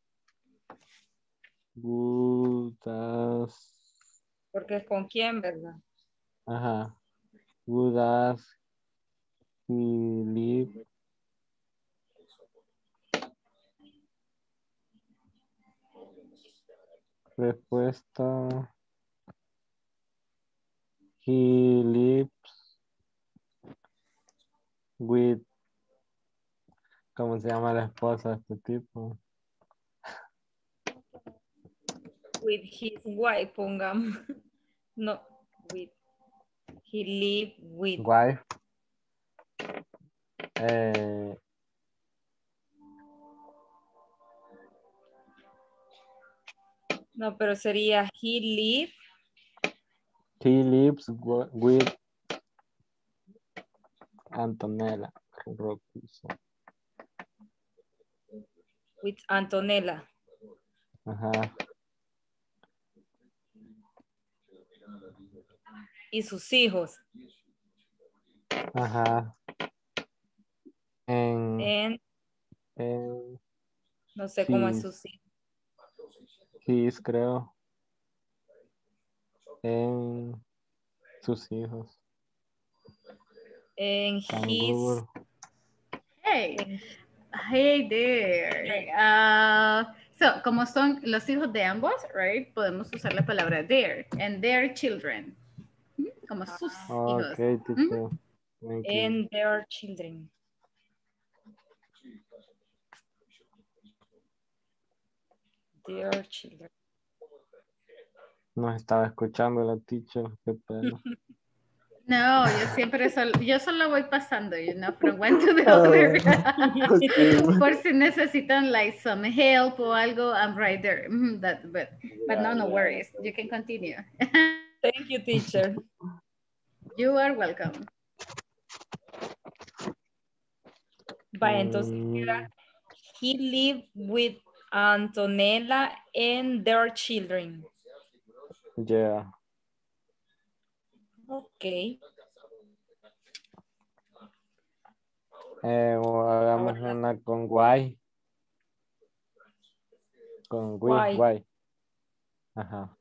Good as. Porque es con quién, ¿verdad? Ajá. Good as he live. Respuesta. He lives with. ¿Cómo se llama la esposa de este tipo? With his wife, pongamos. No, with. He live with. Wife. No, pero sería he live. He lives with Antonella Robinson. With Antonella. Ajá. Y sus hijos. Ajá. No sé cómo es sus hijos. His, creo. En sus hijos. En his. Hey there. So, como son los hijos de ambos, right? Podemos usar la palabra their and their children. Como sus hijos. Okay, teacher. And their children. Their children. No estaba escuchando la teacher, qué pena. No, yo solo voy pasando, you know, from one to the other. Por si necesitan like some help o algo, I'm right there. But no worries. You can continue. Thank you, teacher. You are welcome. Vaya, entonces queda, he lived with Antonella and their children. Yeah. Ok. Hagamos una con why. Con Why. why. Ajá.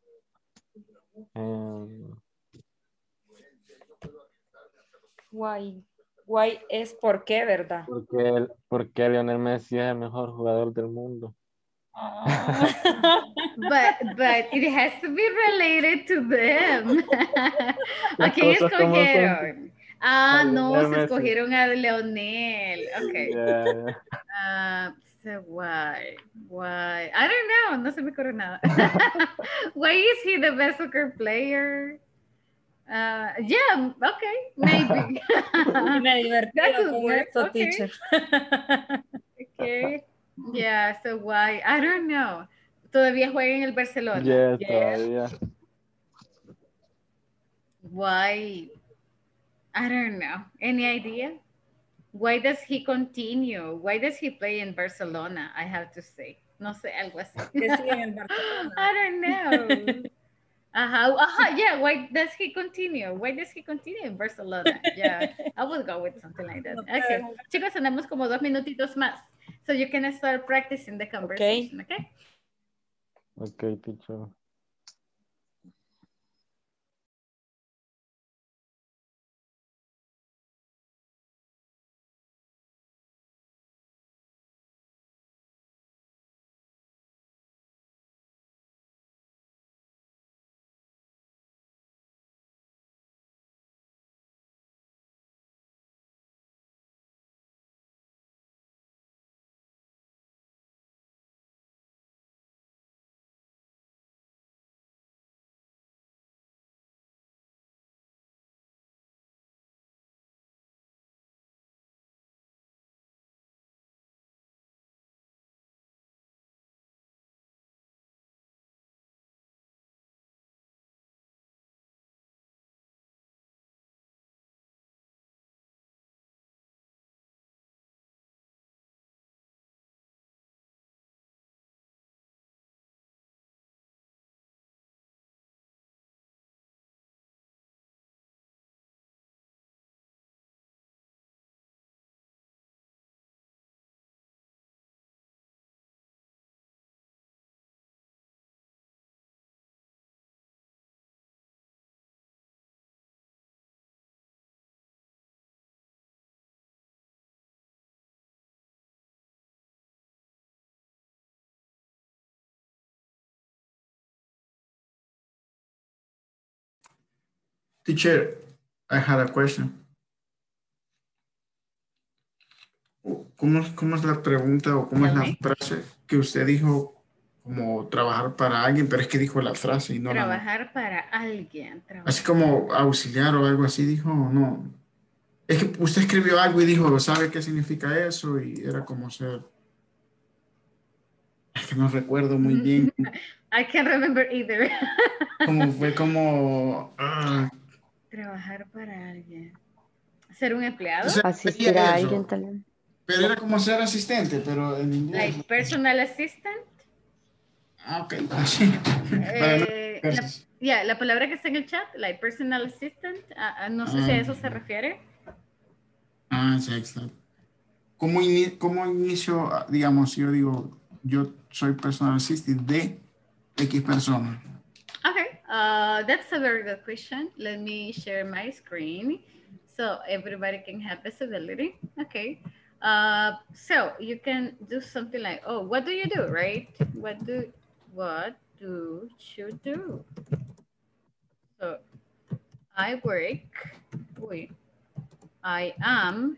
Why es por qué, ¿verdad? Porque Lionel Messi es el mejor jugador del mundo. But it has to be related to them. ¿A Las quién cosas como son. escogieron? Ah, A no, Lionel se Messi. escogieron a Leonel. Okay. Yeah. So why? I don't know, no se me ocurre nada. Why is he the best soccer player? Yeah, okay, maybe. Me divertido That could con work, eso, okay. teacher. Okay. Yeah, so why? I don't know. Todavía juega en el Barcelona. Yes, todavía. Why? I don't know. Any idea? Why does he continue? Why does he play in Barcelona? I have to say. No sé, algo así. Que sigue en el Barcelona. I don't know. Yeah. Why does he continue? Why does he continue in Barcelona? Yeah, I would go with something like that. Okay. Chicos, tenemos como 2 minutitos más. So you can start practicing the conversation, okay? Okay, teacher. Teacher, I had a question. ¿Cómo es la pregunta o cómo es la frase que usted dijo como trabajar para alguien, pero es que dijo la frase y no trabajar para alguien. Así como auxiliar o algo así dijo, no. Es que usted escribió algo y dijo, ¿sabe qué significa eso? Y era como ser... Es que no recuerdo muy bien. I can't remember either. Fue como... Trabajar para alguien. ¿Ser un empleado? O sea, asistir a alguien también. Pero era como ser asistente, pero en inglés. Like personal assistant. Ok, así. La palabra que está en el chat, like personal assistant, no sé si a eso se refiere. Sí, exacto. ¿Cómo inicio, digamos, si yo digo, yo soy personal assistant de X persona? Okay, that's a very good question. Let me share my screen so everybody can have visibility. Okay, so you can do something like, oh, what do you do, right? What do you do? So I work, I am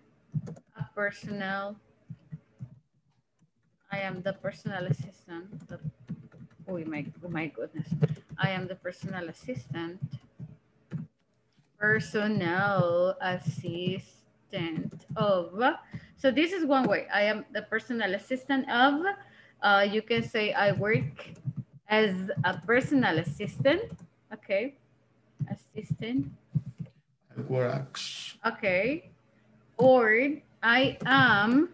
the personal assistant. Oh my goodness. I am the personal assistant Personal assistant of. So this is one way. I am the personal assistant of. You can say I work as a personal assistant. Okay. Assistant. Works. Okay. Or I am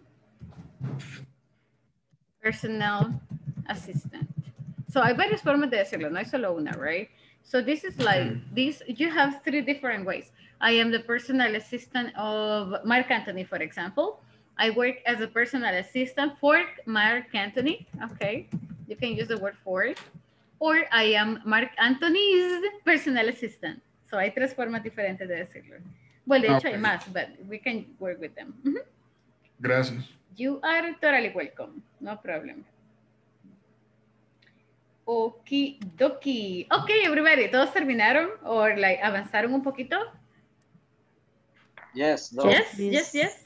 personal assistant. So hay varias formas de decirlo, no hay solo una, right? So this is like, this, you have three different ways. I am the personal assistant of Mark Anthony, for example. I work as a personal assistant for Mark Anthony. Okay, you can use the word for. Or I am Mark Anthony's personal assistant. So hay tres formas diferentes de decirlo. Well, de hecho hay más, but we can work with them. Gracias. You are totally welcome. No problem. Okie dokie. Okay, everybody, ¿todos terminaron? ¿O like, avanzaron un poquito? Yes, no. Yes.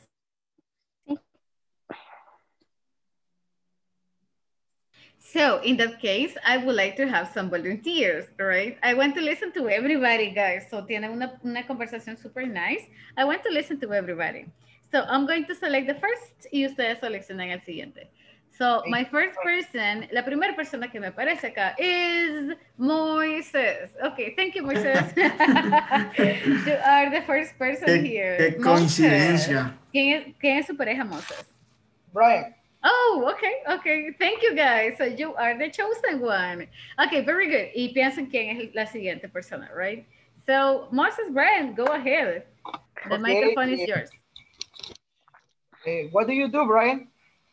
So in that case, I would like to have some volunteers, right? I want to listen to everybody, guys. So tiene una conversación super nice. I want to listen to everybody. So I'm going to select the first y ustedes seleccionan el siguiente. So my first person, la primera persona que me aparece acá is Moises. Okay, thank you, Moises. You are the first person here. Qué coincidencia. ¿Quién es su pareja, Moses? Brian. Oh, okay. Thank you, guys. So you are the chosen one. Okay, very good. Y piensen quién es la siguiente persona, right? So Moses, Brian, go ahead. The microphone is yours. What do you do, Brian?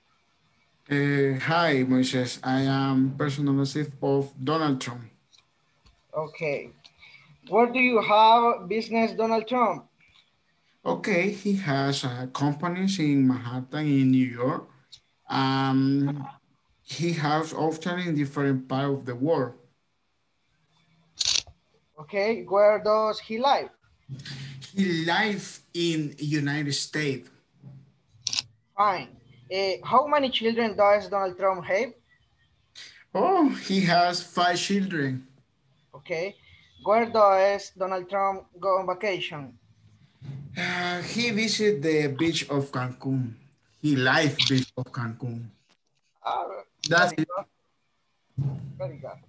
Hi, Moises. I am personal assistant of Donald Trump. Okay. Where do you have business, Donald Trump? Okay, he has companies in Manhattan, in New York. He has often in different parts of the world. Okay, where does he live? He lives in United States. Fine. How many children does Donald Trump have? Oh, he has 5 children. Okay. Where does Donald Trump go on vacation? He visited the beach of Cancun. He likes beach of Cancun. That's it. Very good.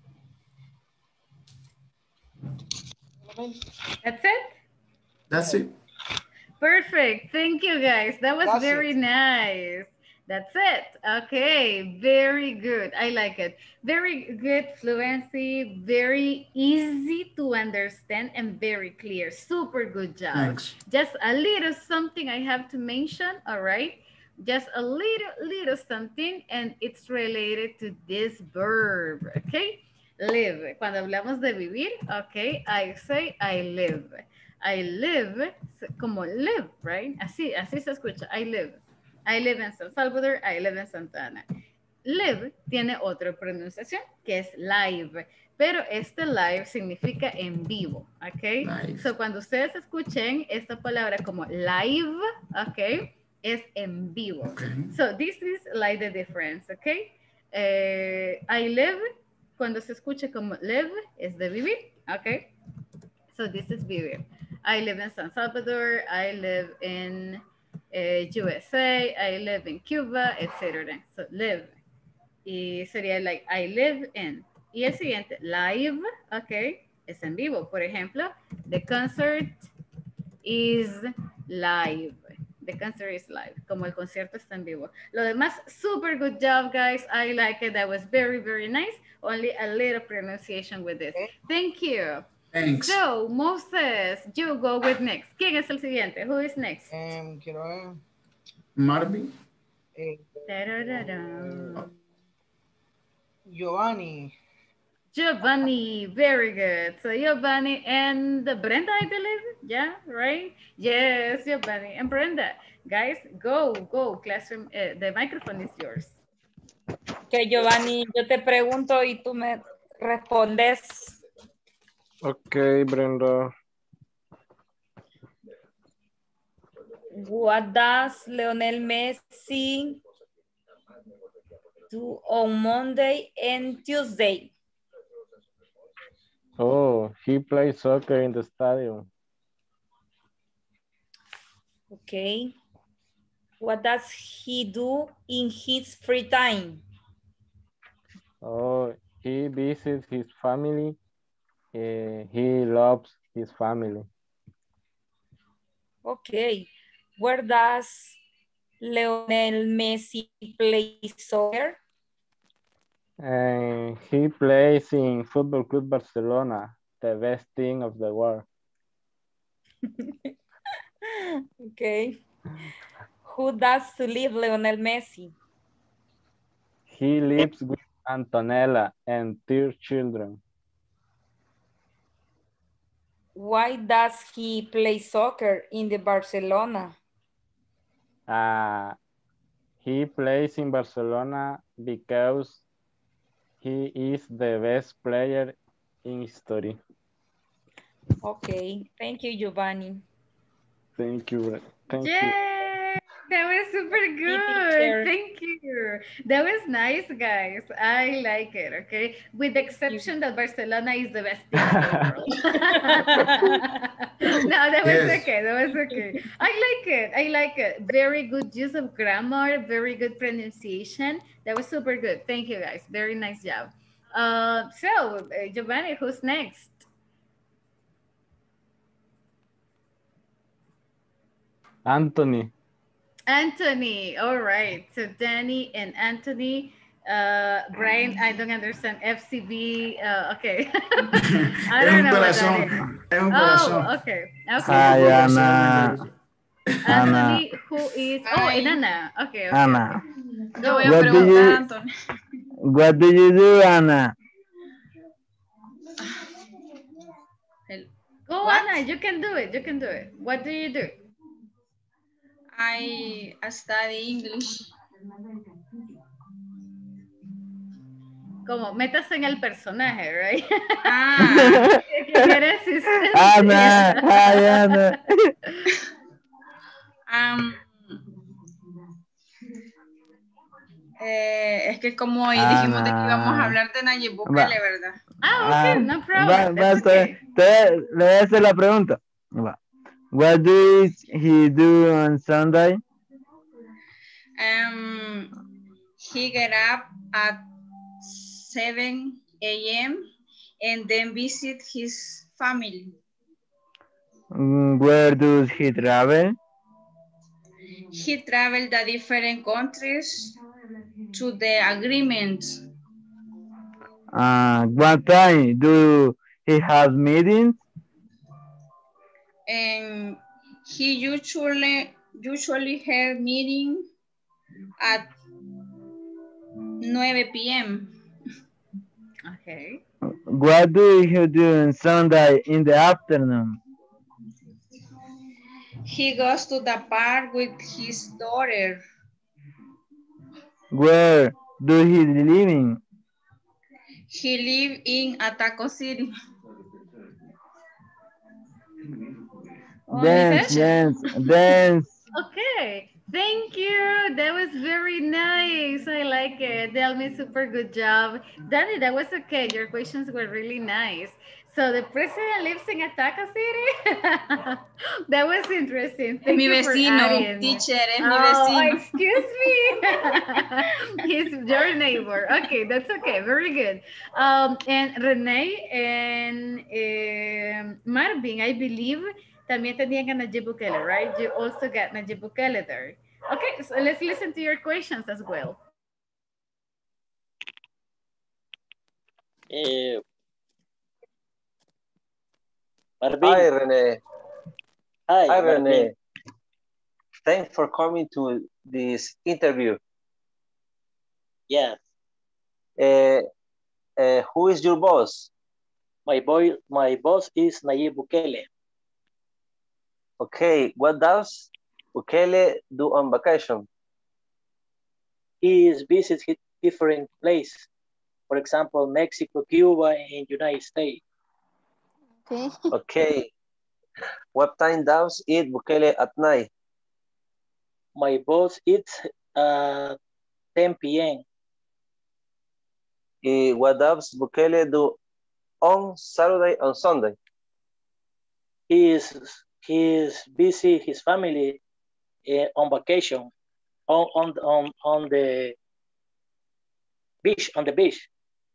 That's it? That's it. Perfect. Thank you, guys. That was very nice. That's it. Okay. Very good. I like it. Very good fluency. Very easy to understand and very clear. Super good job. Thanks. Just a little something I have to mention. All right. Just a little something, and it's related to this verb. Okay. Live. Cuando hablamos de vivir, okay, I say I live. I live, como live, right? Así se escucha, I live. I live in San Salvador, I live in Santa Ana. Live tiene otra pronunciación que es live, pero este live significa en vivo, ¿ok? Live. So cuando ustedes escuchen esta palabra como live, ¿ok? Es en vivo. Okay. So this is like the difference, ¿ok? I live, cuando se escucha como live, es de vivir, ¿ok? So this is vivir. I live in San Salvador, I live in USA, I live in Cuba, etc. So live. Y sería like, I live in. Y el siguiente, live, ok, es en vivo. Por ejemplo, the concert is live. The concert is live. Como el concierto está en vivo. Lo demás, super good job, guys. I like it. That was very, very nice. Only a little pronunciation with this. Thank you. Thanks. So, Moses, you go with next. ¿Quién es el siguiente? Who is next? Quiero ver. Marvin. Giovanni. Giovanni, very good. So Giovanni and Brenda, I believe. Yeah, right? Yes, Giovanni and Brenda. Guys, go. Classroom, the microphone is yours. Que Giovanni, yo te pregunto y tú me respondes. Okay, Brenda. What does Lionel Messi do on Monday and Tuesday? Oh, he plays soccer in the stadium. Okay. What does he do in his free time? Oh, he visits his family. He loves his family. Okay. Where does Lionel Messi play soccer? And he plays in Football Club Barcelona, the best team of the world. Okay. Who does to live Lionel Messi? He lives with Antonella and 3 children. Why does he play soccer in the Barcelona? He plays in Barcelona because he is the best player in history. Okay, thank you, Giovanni. Thank you. Thank you. Yay! That was super good. Thank you. That was nice, guys. I like it, okay? With the exception that Barcelona is the best team in the world. No, that was okay. That was okay. I like it. I like it. Very good use of grammar, very good pronunciation. That was super good. Thank you, guys. Very nice job. Giovanni, who's next? Anthony. Anthony. All right. So Danny and Anthony. Brian, I don't understand. FCB. Okay. I don't know what that is. Oh, okay. Okay. Hi, Anna. Anthony, who is? Oh, and Anna. Okay. Anna. Go. What do you do, Anna? Go, Anna. You can do it. You can do it. What do you do? I study English. Como metas en el personaje, right? Ana, hi, Ana. Es que como dijimos de que íbamos a hablar de Nayib Bukele, ¿verdad? Ok, no problem. Le voy a hacer la pregunta. What does he do on Sunday? He get up at 7 a.m. and then visit his family. Where does he travel? He traveled to different countries to the agreement. What time do he have meetings? And he usually have meeting at 9 p.m. Okay. What do you do on Sunday in the afternoon? He goes to the park with his daughter. Where do he live in? He lives in Ataco City. Dance. Okay, thank you. That was very nice. I like it. Delmi, super good job. Danny, that was okay. Your questions were really nice. So the president lives in Ataco City? That was interesting. Thank you for adding. Teacher, es mi vecino. Excuse me. He's your neighbor. Okay, that's okay. Very good. And Renee and Marvin, I believe, también tenían a Nayib Bukele, right? You also got Nayib Bukele there. Okay, so let's listen to your questions as well. Hi, Rene. Hi, Rene. Thanks for coming to this interview. Yes. Who is your boss? My boss is Nayib Bukele. Okay, what does Bukele do on vacation? He visits different places. For example, Mexico, Cuba, and United States. Okay. Okay. What time does eat Bukele at night? My boss eats 10 p.m. What does Bukele do on Saturday and Sunday? He is busy his family on vacation on the beach, on the beach.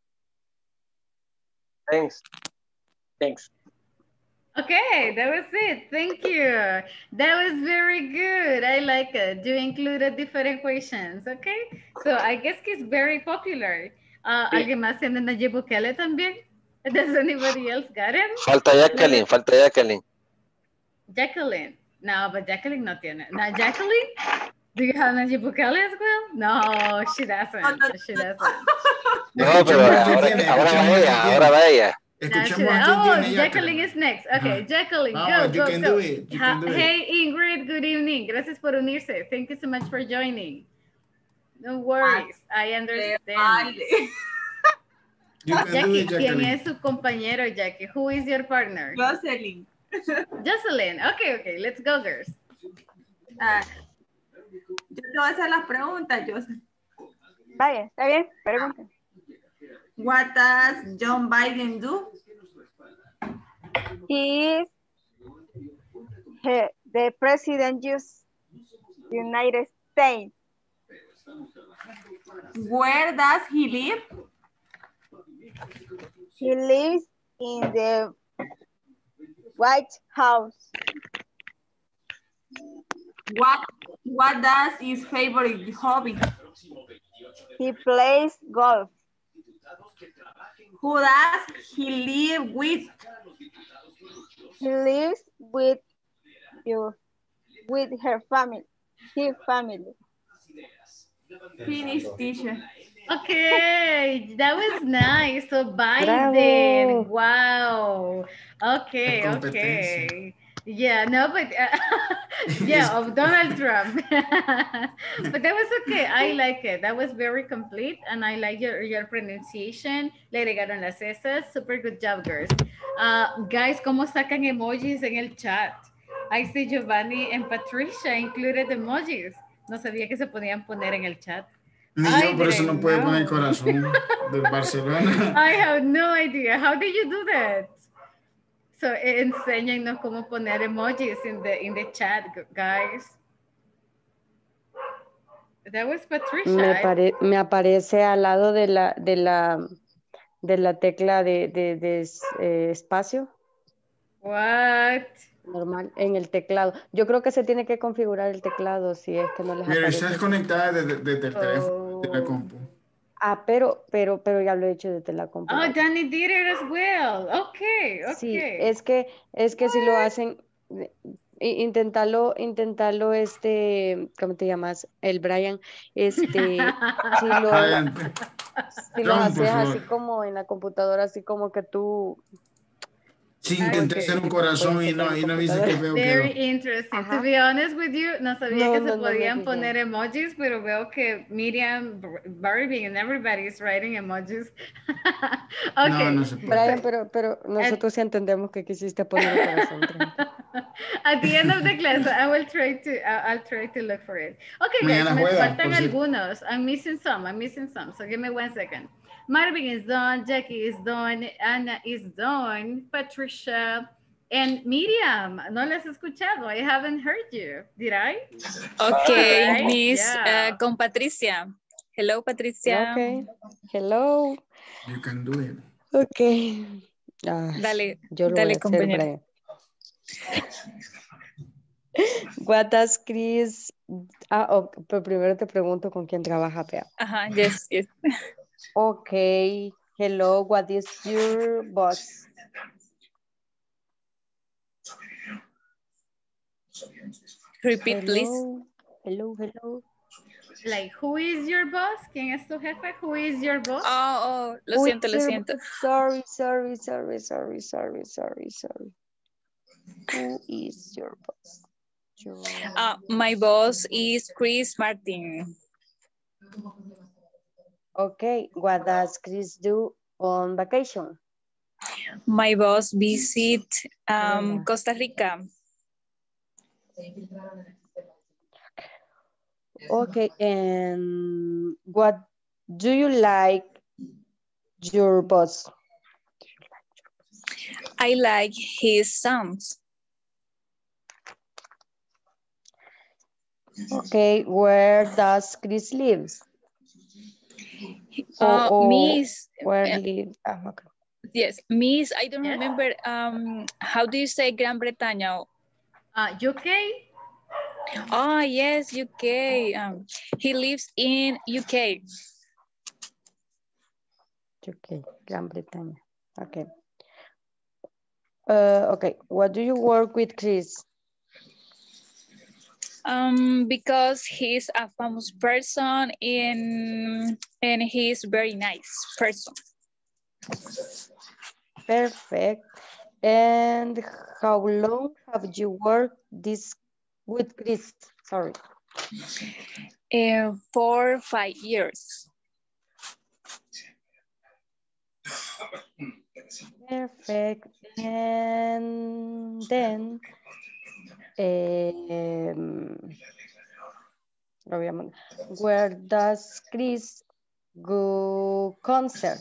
Thanks. Thanks. Okay, that was it. Thank you. That was very good. I like it. You included different questions. Okay, so I guess it's very popular. ¿Alguien más tiene Nayib Bukele también? Does anybody else got him? Falta Jacqueline, falta Jacqueline. Jacqueline. No, but Jacqueline no tiene. Now, Jacqueline, do you have Nayib Bukele as well? No, she doesn't. She doesn't. No, pero ahora va ella. Jacqueline is next. Okay, Jacqueline, go. Do it. Hey, Ingrid, good evening. Gracias por unirse. Thank you so much for joining. No worries, I understand. Jackie, ¿quién es su compañero, Jackie? Who is your partner? Jocelyn. Jocelyn. Okay, let's go, girls. Yo te voy a hacer las preguntas, Jocelyn. Vaya, está bien, pregunta. What does John Biden do? He is the president of the United States. Where does he live? He lives in the White House. What does his favorite hobby? He plays golf. Who does he live with? He lives with her family. His family. Finish, teacher. Okay, that was nice. So Biden, Bravo. wow. Okay. Yeah, no, but yeah, of Donald Trump. But that was okay. I like it. That was very complete, and I like your pronunciation. Le agregaron las esas. Super good job, girls. Guys, ¿cómo sacan emojis en el chat? I see Giovanni and Patricia included emojis. No sabía que se podían poner en el chat. Ni yo, por eso no puedo poner corazón de Barcelona. I have no idea. How did you do that? So, enséñanos cómo poner emojis in the chat, guys. That was Patricia. Me aparece al lado de la tecla de espacio. What? Normal, en el teclado. Yo creo que se tiene que configurar el teclado si es que no les Pero aparece. esa es conectada desde el teléfono, de la compu. Pero ya lo he hecho desde la computadora. Oh, Danny did it as well. Okay. Sí, es que si lo hacen, intentarlo, ¿cómo te llamas? El Brian, si lo haces así como en la computadora, así como que tú... Sí, intenté hacer un corazón y no dice que veo que... Very interesting. To be honest with you, no sabía que se podían poner emojis, pero veo que Miriam, Barbie, and everybody is writing emojis. Okay. No se puede. Brian, pero nosotros sí entendemos que quisiste poner el corazón. At the end of the class, I'll try to look for it. Okay, guys, me faltan algunos. I'm missing some, so give me 1 second. Marvin is done, Jackie is done, Anna is done, Patricia, and Miriam. No las he escuchado. I haven't heard you. Did I? Okay, right. Miss, Yeah. con Patricia. Hello, Patricia. Okay. Hello. You can do it. Okay. Dale, yo lo dale, voy a hacer, Brian. What does Chris... pero primero te pregunto con quién trabaja, Pea. Ajá, yes. Okay. Hello, what is your boss? Repeat, please. Hello. Like, who is your boss? ¿Quién es tu jefe? Who is your boss? Oh, lo siento. Sorry. Who is your boss? My boss is Chris Martin. Okay, what does Chris do on vacation? My boss visit Costa Rica. Okay, and what do you like your boss? I like his songs. Okay, where does Chris live? Or Miss, where live? Okay. yes, Miss, I don't remember, how do you say Gran Bretaña? UK? Ah, yes, UK. He lives in UK. UK, Gran Bretaña. Okay. Okay, what do you work with, Chris? Because he's a famous person and he's very nice person. Perfect. And how long have you worked with Chris? Sorry. 4 or 5 years. Perfect. And then, where does Chris go concert?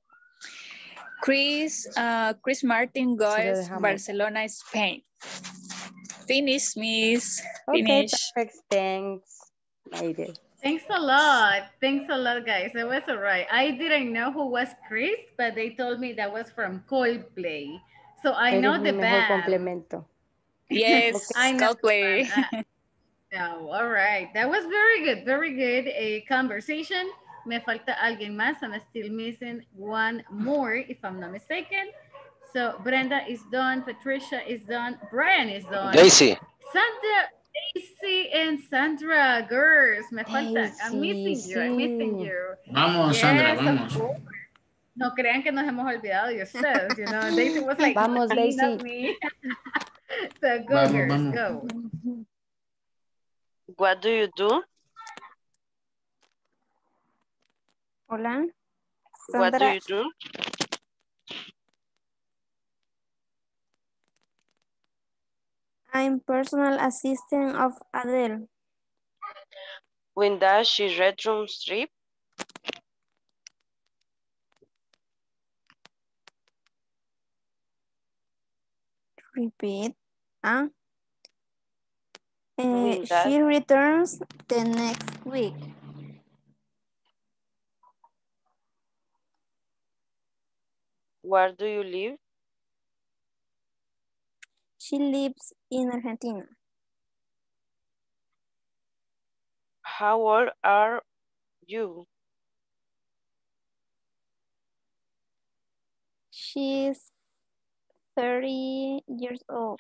Chris Martin goes Barcelona, Spain. Finish, Miss. Finish. Okay, perfect. Thanks. Lady. Thanks a lot. Thanks a lot, guys. It was all right. I didn't know who was Chris, but they told me that was from Coldplay. So I know the band. Complemento. Yes, I know. Coldplay. Oh, all right. That was very good. Very good. A conversation. Me falta alguien más. I'm still missing one more, if I'm not mistaken. So Brenda is done. Patricia is done. Brian is done. Daisy. Sandra, Daisy and Sandra, girls. Me falta. I'm missing you. I'm missing you. Vamos, yes, Sandra, vamos. No crean que nos hemos olvidado de ustedes. You know, Daisy was like, vamos, Daisy. Not me. So go, Vamos, girls, vamos. go. What do you do? Hola. Sandra. What do you do? I'm personal assistant of Adele. When does she return trip? Repeat. She returns the next week. Where do you live? She lives in Argentina. How old are you? She's 30 years old.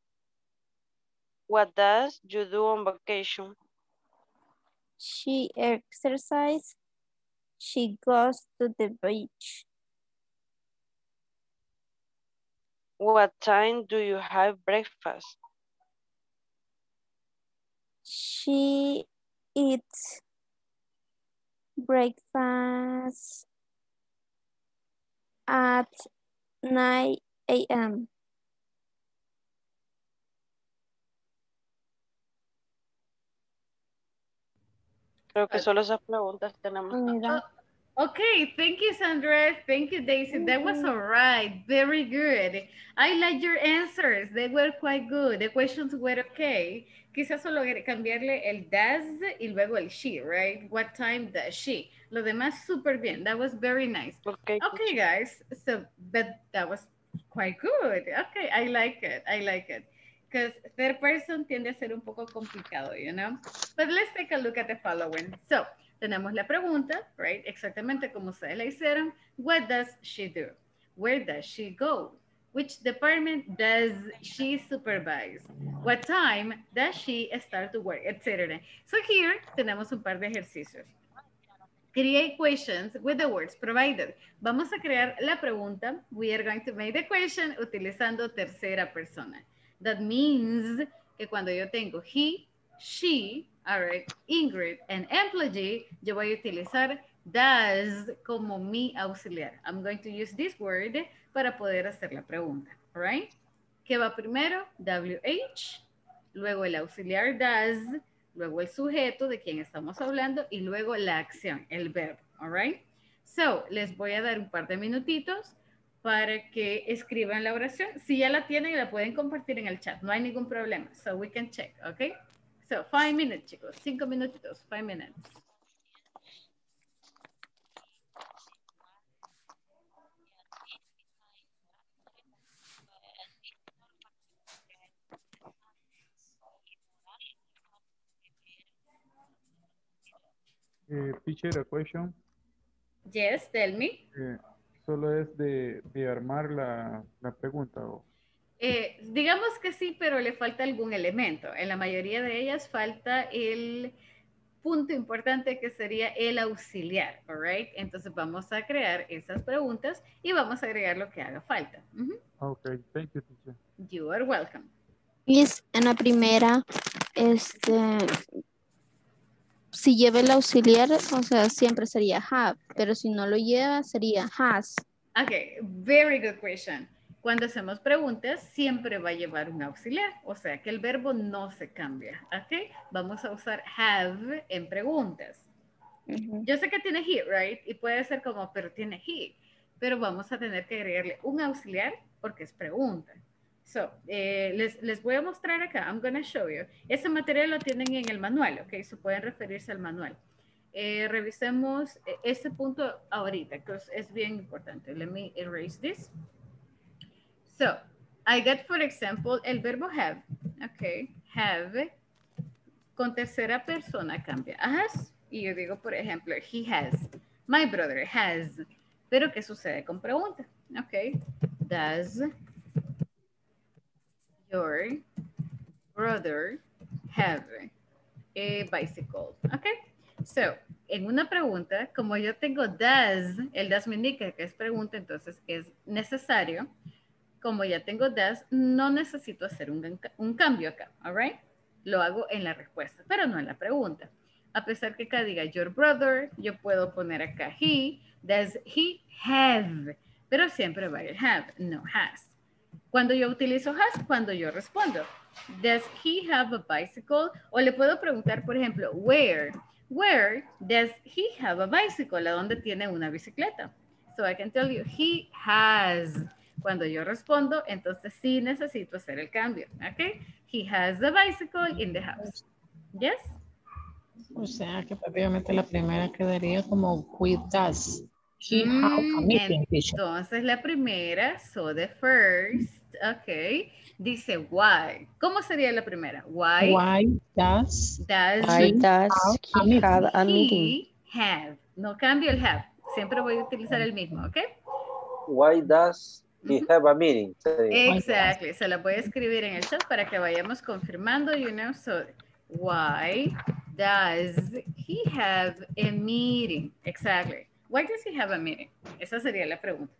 What does you do on vacation? She exercises. She goes to the beach. What time do you have breakfast? She eats breakfast at 9 a.m. Creo que solo esas preguntas tenemos. Okay, thank you, Sandra. Thank you, Daisy. That was all right. Very good. I like your answers. They were quite good. The questions were okay. Quizás solo cambiarle el does y luego el she, right? What time does she? Lo demás, super bien. That was very nice. Okay, guys. So, but that was quite good. Okay, I like it. I like it. Because third person tiende a ser un poco complicado, you know? But let's take a look at the following. So, tenemos la pregunta, right? Exactamente como ustedes la hicieron. What does she do? Where does she go? Which department does she supervise? What time does she start to work? Etc. So here tenemos un par de ejercicios. Create questions with the words provided. Vamos a crear la pregunta. We are going to make the question utilizando tercera persona. That means que cuando yo tengo he, she, all right, Ingrid and employee, yo voy a utilizar does como mi auxiliar. I'm going to use this word para poder hacer la pregunta, all right? ¿Qué va primero? WH, luego el auxiliar does, luego el sujeto de quien estamos hablando y luego la acción, el verbo, all right? So, les voy a dar un par de minutitos para que escriban la oración. Si ya la tienen, la pueden compartir en el chat. No hay ningún problema. So, we can check, okay? So 5 minutes, chicos. 5 minutitos, 5 minutes. Teacher, a question. Yes, tell me. Solo es de armar la pregunta. Digamos que sí, pero le falta algún elemento. En la mayoría de ellas falta el punto importante que sería el auxiliar, all right? Entonces vamos a crear esas preguntas y vamos a agregar lo que haga falta. Ok, thank you, teacher. You are welcome. Liz, en la primera, si lleva el auxiliar, o sea, siempre sería have, pero si no lo lleva, sería has. Ok, very good question. Cuando hacemos preguntas, siempre va a llevar un auxiliar, o sea que el verbo no se cambia, ¿ok? Vamos a usar have en preguntas. Yo sé que tiene he, right? Y puede ser como, pero tiene he, pero vamos a tener que agregarle un auxiliar porque es pregunta. So, les voy a mostrar acá, I'm going to show you. Ese material lo tienen en el manual, ¿ok? So pueden referirse al manual. Revisemos este punto ahorita, que es bien importante. Let me erase this. So, I got, for example, el verbo have, ok, have, con tercera persona cambia a has, y yo digo, por ejemplo, he has, my brother has, pero ¿qué sucede con pregunta? Ok, does your brother have a bicycle? Ok, so, en una pregunta, como yo tengo does, el does me indica que es pregunta, entonces es necesario. Como ya tengo does, no necesito hacer un cambio acá, all right? Lo hago en la respuesta, pero no en la pregunta. A pesar que acá diga your brother, yo puedo poner acá he, does he have, pero siempre va el have, no has. Cuando yo utilizo has, cuando yo respondo, does he have a bicycle? O le puedo preguntar, por ejemplo, where does he have a bicycle? ¿A dónde tiene una bicicleta? So I can tell you, he has. Cuando yo respondo, entonces sí necesito hacer el cambio, ¿ok? He has a bicycle in the house. Yes? O sea, que prácticamente la primera quedaría como with does. He have a meeting, teacher. Entonces la primera, so the first, ok, dice why. ¿Cómo sería la primera? Why does he have a meeting? He have. No cambio el have. Siempre voy a utilizar el mismo, ¿ok? Why does he have a meeting? Exactly. Se la voy a escribir en el chat para que vayamos confirmando, you know. So, why does he have a meeting? Exactly. Why does he have a meeting? Esa sería la pregunta.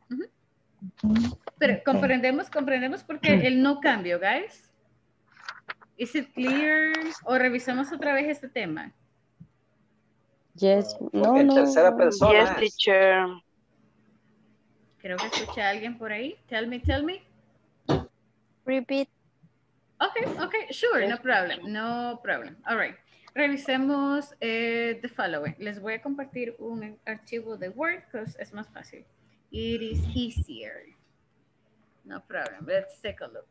Pero comprendemos porque el no cambio, guys. Is it clear? O revisamos otra vez este tema. Yes. No. En tercera persona. Yes, teacher. Creo que escuché a alguien por ahí. Tell me. Repeat. Okay, sure, no problem. All right. Revisemos the following. Les voy a compartir un archivo de Word, because es más fácil. It is easier. No problem. Let's take a look.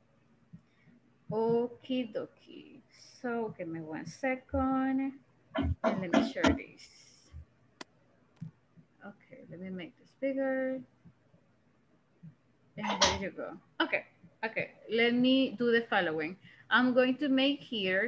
Okie dokie. So, give me 1 second. And let me share this. Okay, let me make this bigger. And there you go. Okay, let me do the following. I'm going to make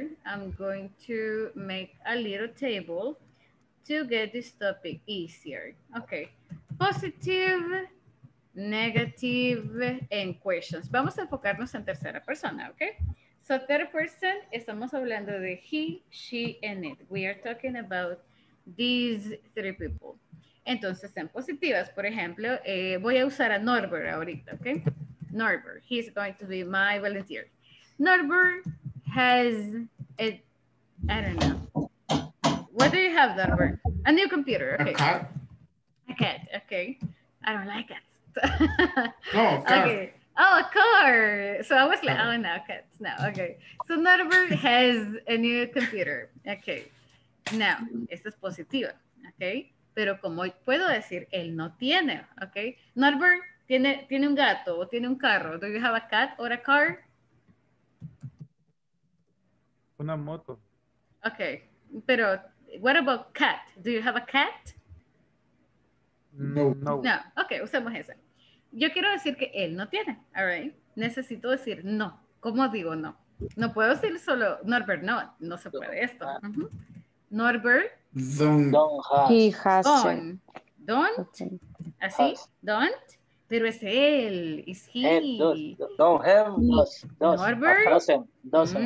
a little table to get this topic easier. Okay, positive, negative, and questions. Vamos a enfocarnos en tercera persona, okay? So third person, estamos hablando de he, she, and it. We are talking about these 3 people. Entonces, en positivas, por ejemplo, voy a usar a Norbert ahorita, ¿ok? Norbert, he's going to be my volunteer. Norbert has I don't know. What do you have, Norbert? A new computer, okay. A cat, okay. I don't like cats. No, a car. Okay. Oh, a car. So I was like, oh, no, cats. No, okay. So Norbert has a new computer. Okay. Now, esta es positiva, okay. Pero como puedo decir, él no tiene, ¿ok? Norbert, ¿tiene un gato o tiene un carro? Do you have a cat or a car? Una moto. Okay, pero what about cat? Do you have a cat? No. No, ok, usemos esa. Yo quiero decir que él no tiene, all right. Necesito decir no. ¿Cómo digo no? No puedo decir solo Norbert, no se puede esto. Norbert. Don't have. He hasn't. Don't. Así, don't. Pero es él, is he. Don't have, Norbert. Doesn't. Doesn't.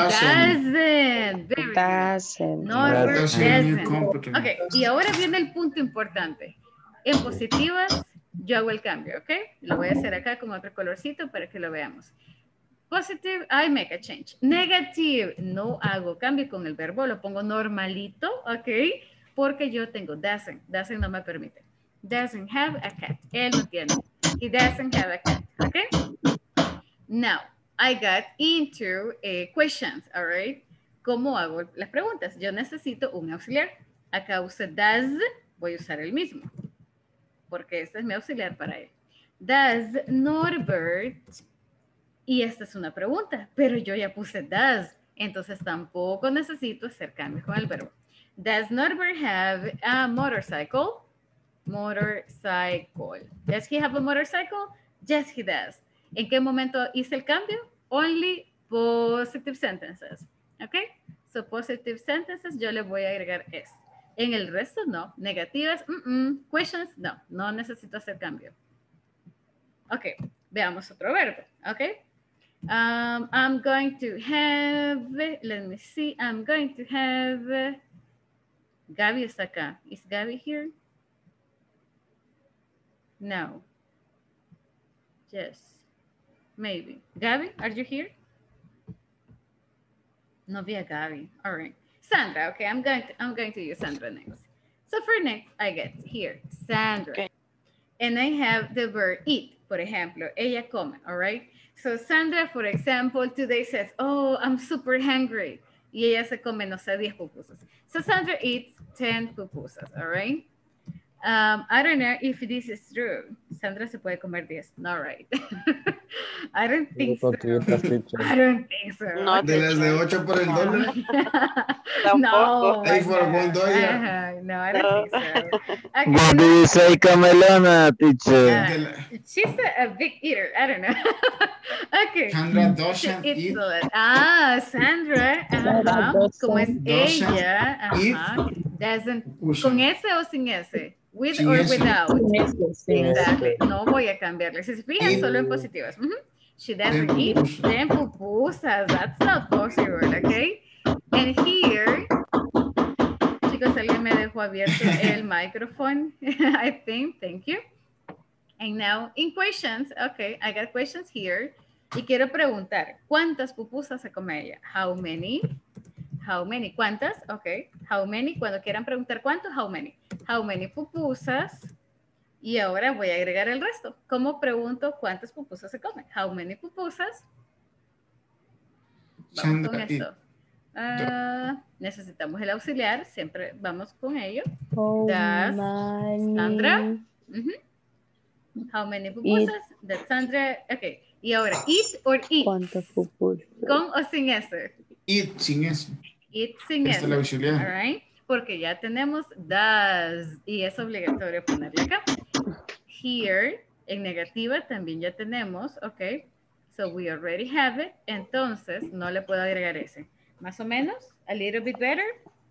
Very Doesn't. good. Norbert Doesn't. doesn't. Ok, y ahora viene el punto importante. En positivas, yo hago el cambio, ¿ok? Lo voy a hacer acá con otro colorcito para que lo veamos. Positive, I make a change. Negative, no hago cambio con el verbo, lo pongo normalito, ¿ok? Porque yo tengo doesn't. Doesn't no me permite. Doesn't have a cat. Él no tiene. He doesn't have a cat, ¿ok? Now, I got into questions, all right? ¿Cómo hago las preguntas? Yo necesito un auxiliar. Acá usé does, voy a usar el mismo. Porque este es mi auxiliar para él. Does Norbert, y esta es una pregunta, pero yo ya puse does, entonces tampoco necesito hacer cambios con el verbo. Does Norbert have a motorcycle? Motorcycle. Does he have a motorcycle? Yes, he does. ¿En qué momento hice el cambio? Only positive sentences. ¿Ok? So positive sentences yo le voy a agregar es. En el resto, no. Negativas, questions, no necesito hacer cambio. Ok, veamos otro verbo. Ok. I'm going to have, let me see, I'm going to have, Gaby está acá. Is Gaby here? No. Yes. Maybe. Gaby, are you here? No vi a Gaby. All right. Sandra, okay, I'm going to use Sandra next. So for next, I get here, Sandra. Okay. And I have the verb eat, por ejemplo. Ella come, all right? So Sandra, for example, today says, oh, I'm super hungry. Y ella se come, no sé, 10 pupusas. So Sandra eats 10 pupusas, all right? I don't know if this is true. Sandra se puede comer 10. No, right. I don't think so. I don't think so. No, de las de 8 por el dólar. No. Ahí fueron con $1. No, I don't think so. Okay, What do you say, Camelona, teacher? She's a big eater. I don't know. Okay. Sandra doesn't eat. Sandra. Como es ella. Doesn't. ¿Con S o sin S? With sin or S. Without? Exactly. No voy a cambiarle. Si se fijan, solo en positivas. She doesn't eat 10 pupusas. That's not possible, okay? And here, chicos, alguien me dejó abierto el microphone, I think. Thank you. And now in questions, okay, I got questions here. Y quiero preguntar, ¿cuántas pupusas se come ella? How many? How many? ¿Cuántas? Ok. How many? Cuando quieran preguntar cuánto, how many? How many pupusas? Y ahora voy a agregar el resto. ¿Cómo pregunto cuántas pupusas se comen? How many pupusas? Vamos con esto. Necesitamos el auxiliar. Siempre vamos con ello. That's Sandra. How many pupusas? That's Sandra. Ok. Y ahora, eat or eat. ¿Cuántas pupusas? ¿Con o sin S? Eat sin S. Eat sin S. Esta es la auxiliar. All right. Porque ya tenemos does y es obligatorio ponerle acá. Here, en negativa también ya tenemos, ok. So we already have it. Entonces, no le puedo agregar ese. Más o menos, a little bit better.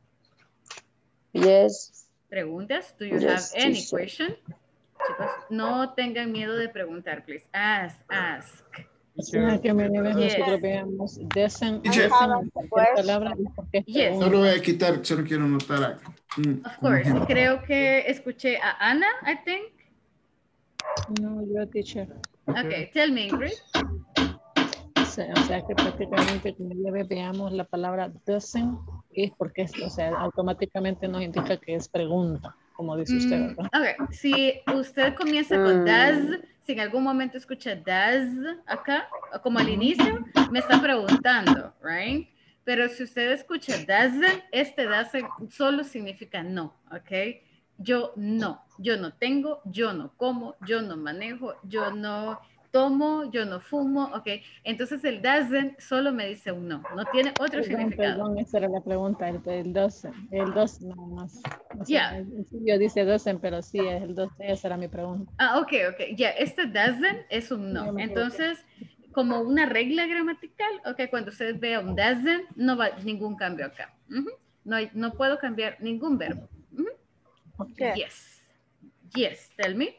Yes. Preguntas, do you have any question? Chicos, no tengan miedo de preguntar, please. Ask. Que nosotros veamos palabra. Yes. No lo voy a quitar, solo quiero notar acá. Of course. Creo que escuché a Ana, I think. No, yo teacher. Okay, tell me, Ingrid. O sea que prácticamente cuando veamos la palabra doesn't es porque automáticamente nos indica que es pregunta, como dice usted, ¿verdad? Ok, si usted comienza con does, si en algún momento escucha does acá, como al inicio, me está preguntando, right? Pero si usted escucha doesn't, este doesn't solo significa no, ok? Yo no tengo, yo no como, yo no manejo, yo no, tomo, yo no fumo, ok. Entonces el doesn't solo me dice un no, no tiene otro significado. Perdón, esa era la pregunta, el 12 nada más. O sea, Ya. yo dice 12, pero sí es el 12, esa era mi pregunta. Ah, ok, ya, este doesn't es un no. Entonces, como una regla gramatical, ok, cuando usted vea un doesn't, no va ningún cambio acá. No puedo cambiar ningún verbo. Yes. Yes, tell me.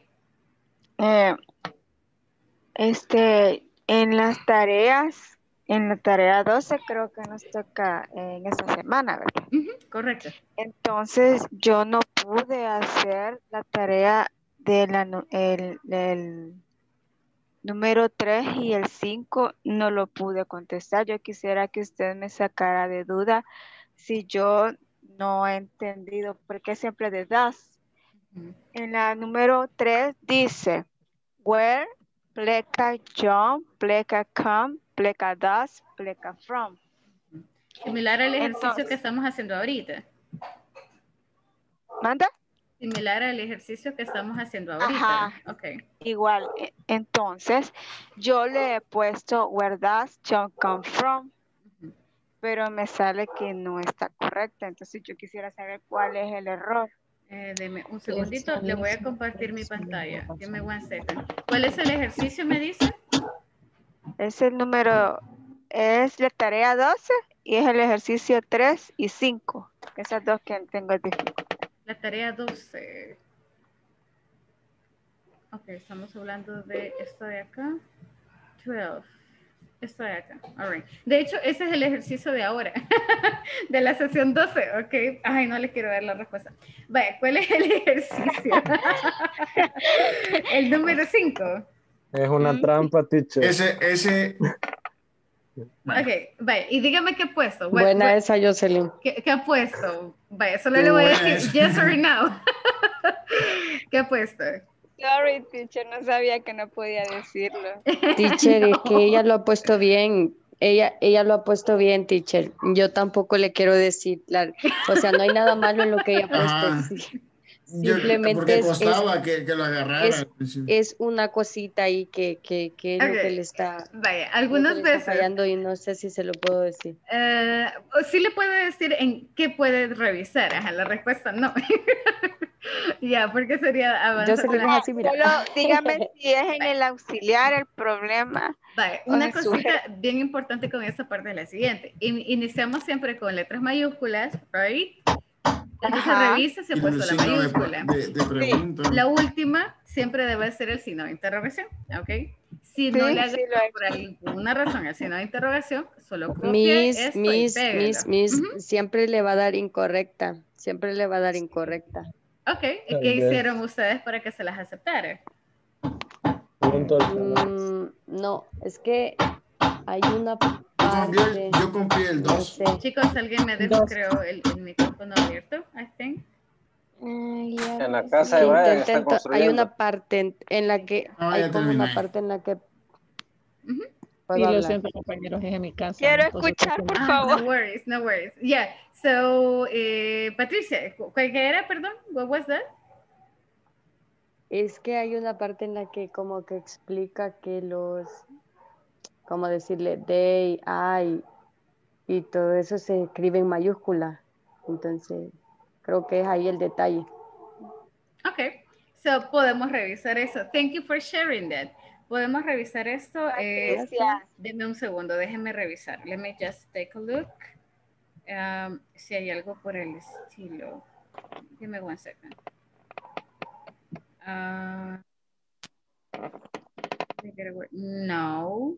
En las tareas, en la tarea 12 creo que nos toca en esta semana, ¿verdad? Correcto. Entonces yo no pude hacer la tarea de el número 3 y el 5, no lo pude contestar. Yo quisiera que usted me sacara de duda si yo no he entendido por qué siempre de das. En la número 3 dice, where, pleca jump, pleca come, pleca does, pleca from. Similar al ejercicio que estamos haciendo ahorita. ¿Manda? Similar al ejercicio que estamos haciendo ahorita. Ajá. Okay. Igual. Entonces, yo le he puesto where does John come from, pero me sale que no está correcta. Entonces, yo quisiera saber cuál es el error. Deme un segundito, le voy a compartir mi pantalla. Deme one second. ¿Cuál es el ejercicio, me dice? Es el número, es la tarea 12 y es el ejercicio 3 y 5. Esas dos que tengo dificultad. La tarea 12. Ok, estamos hablando de esto de acá. 12. Esto de acá. All right. De hecho, ese es el ejercicio de ahora. De la sesión 12. Ok. Ay, no les quiero dar la respuesta. Vaya, ¿cuál es el ejercicio? El número 5. Es una trampa, teacher. Ese. Ok, vaya, y dígame qué ha puesto. Buena esa, Jocelyn. ¿Qué ha puesto? Vaya, solo le voy a decir yes or no. ¿Qué ha puesto? Sorry, teacher, no sabía que no podía decirlo. Teacher, es que ella lo ha puesto bien. Ella lo ha puesto bien, teacher. Yo tampoco le quiero decir. O sea, no hay nada malo en lo que ella ha puesto. Sí. Simplemente porque costaba que lo agarrara. Es una cosita ahí que es lo que le está, vaya, algunas veces fallando y no sé si se lo puedo decir. Sí le puedo decir en qué puede revisar. Ajá, la respuesta no. Ya, porque sería avanzar. Yo se lo dejo así, mira. Solo dígame si es en el auxiliar el problema. Vale, una cosita bien importante con esta parte es la siguiente. Iniciamos siempre con letras mayúsculas, right? Entonces revisa si ha puesto la mayúscula. La última siempre debe ser el signo de interrogación, ¿ok? Si no le hagas por alguna razón el signo de interrogación, solo copia esto y pégalo. Siempre le va a dar incorrecta. Siempre le va a dar incorrecta. Ok, ¿y qué hicieron ustedes para que se las aceptara? No, es que hay una parte... Yo copié el 2. No sé. Chicos, alguien me dejó, creo, el micrófono abierto, I think. En la casa de Brian están construyendo. Hay una parte en la que... hay como una parte en la que... Sí, lo siento, compañeros, es en mi casa. Quiero escuchar, por favor. No worries. Yeah, so, Patricia, ¿qué era, perdón? What was that? Es que hay una parte en la que como que explica que los... como decirle they, I, y todo eso se escribe en mayúscula. Entonces, creo que es ahí el detalle. Ok, so podemos revisar eso. Thank you for sharing that. Podemos revisar esto. Denme un segundo, déjenme revisar. Let me just take a look. Si hay algo por el estilo. Give me one second. No.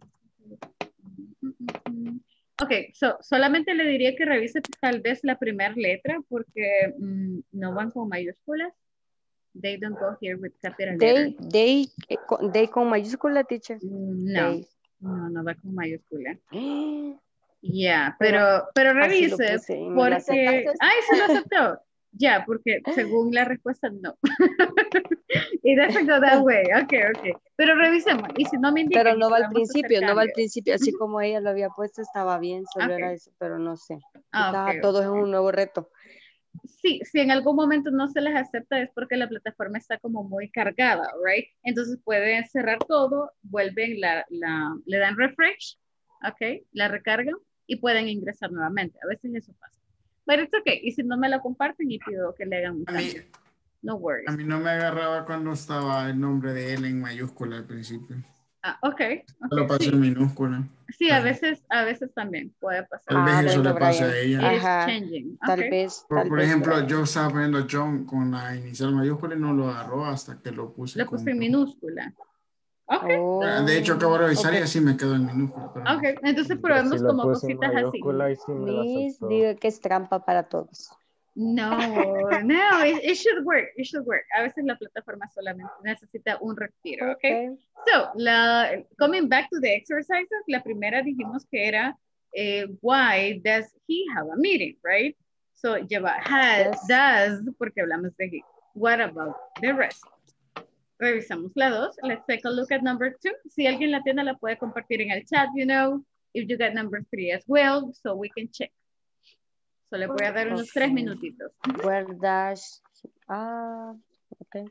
Ok, solamente le diría que revise tal vez la primera letra porque no van con mayúsculas. They don't go here with capital letters. They con mayúscula, teacher. No, no va con mayúscula. Ya, pero revise porque... ¡Ay, se lo aceptó! Ya, porque según la respuesta, no. It doesn't go that way. Ok. Pero revisemos. Y si no me indica... Pero no va al principio, así como ella lo había puesto, estaba bien, solo era eso, pero no sé. Todos es un nuevo reto. Sí, si en algún momento no se les acepta es porque la plataforma está como muy cargada, right? Entonces pueden cerrar todo, vuelven, le dan refresh, ok, la recargan y pueden ingresar nuevamente. A veces eso pasa. Pero es ok, y si no me lo comparten y pido que le hagan un cambio. No worries. A mí no me agarraba cuando estaba el nombre de él en mayúscula al principio. Ah, ok. Lo pasé sí. en minúscula. Sí, a veces también puede pasar. Tal vez eso le pase Brian. a ella. It is Ajá. changing. Tal Ok. vez. Por vez, ejemplo, Brian. yo estaba poniendo John con la inicial mayúscula y no lo agarró hasta que lo puse. Lo puse en minúscula. Ok. Oh, De hecho, acabo de revisar ok. y así me quedó en minúscula. Pero Ok, entonces Yo probemos sí lo como puse en cositas así. mayúscula y sí me lo Miss, aceptó. diga que es trampa para todos. No, it should work, it should work. A veces la plataforma solamente necesita un respiro, ¿ok? Okay. So, coming back to the exercises, la primera dijimos que era, why does he have a meeting, right? So, lleva does, porque hablamos de he. What about the rest? Revisamos la 2. Let's take a look at number 2. Si alguien la tiene, la puede compartir en el chat, you know. If you got number 3 as well, so we can check. So le voy a dar unos 3 minutitos. Where does... ok.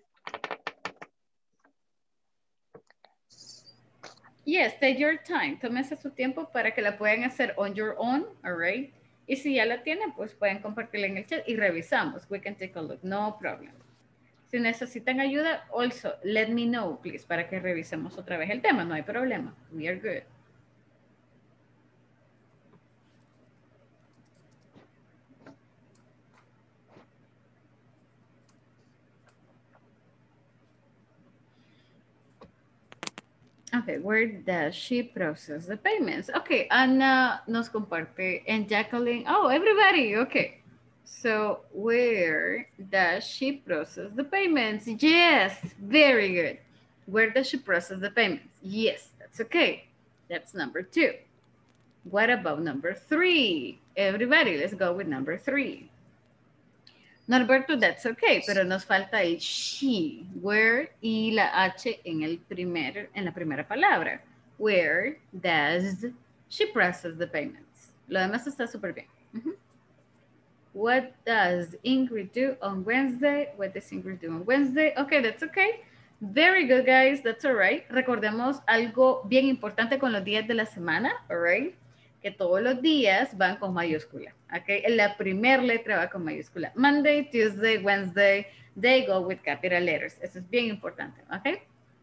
Yes, take your time. Tómese su tiempo para que la puedan hacer on your own, all right? Y si ya la tienen, pues pueden compartirla en el chat y revisamos. We can take a look, no problem. Si necesitan ayuda, also let me know, please, para que revisemos otra vez el tema. No hay problema. We are good. Okay, where does she process the payments? Okay, Ana nos comparte and Jacqueline. Oh, everybody, okay. So where does she process the payments? Yes, very good. Where does she process the payments? Yes, that's okay. That's number 2. What about number 3? Everybody, let's go with number 3. Norberto, that's okay, pero nos falta el she, where y la H en la primera palabra. Where does she process the payments? Lo demás está súper bien. What does Ingrid do on Wednesday? What does Ingrid do on Wednesday? Okay, that's okay. Very good, guys. That's all right. Recordemos algo bien importante con los días de la semana, all right? Que todos los días van con mayúscula, ¿ok? La primera letra va con mayúscula. Monday, Tuesday, Wednesday, they go with capital letters. Eso es bien importante, ¿ok?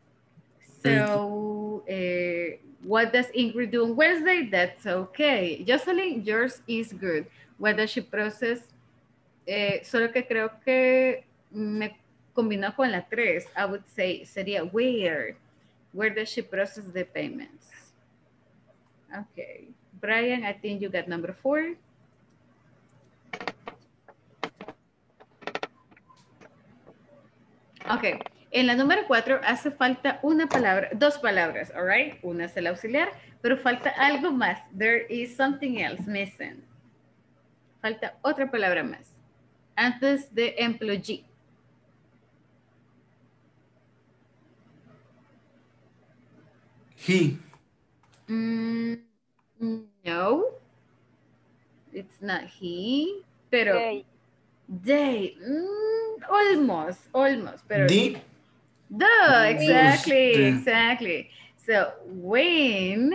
So, what does Ingrid do on Wednesday? That's okay. Jocelyn, yours is good. What does she process? Solo que creo que me combinó con la 3. I would say, sería where. Where does she process the payments? Okay. Brian, I think you got number 4. Ok, en la número 4 hace falta una palabra, 2 palabras, all right? Una es el auxiliar, pero falta algo más. There is something else missing. Falta otra palabra más. Antes de employee. He. No. It's not he, pero they. Almost, pero exactly. So when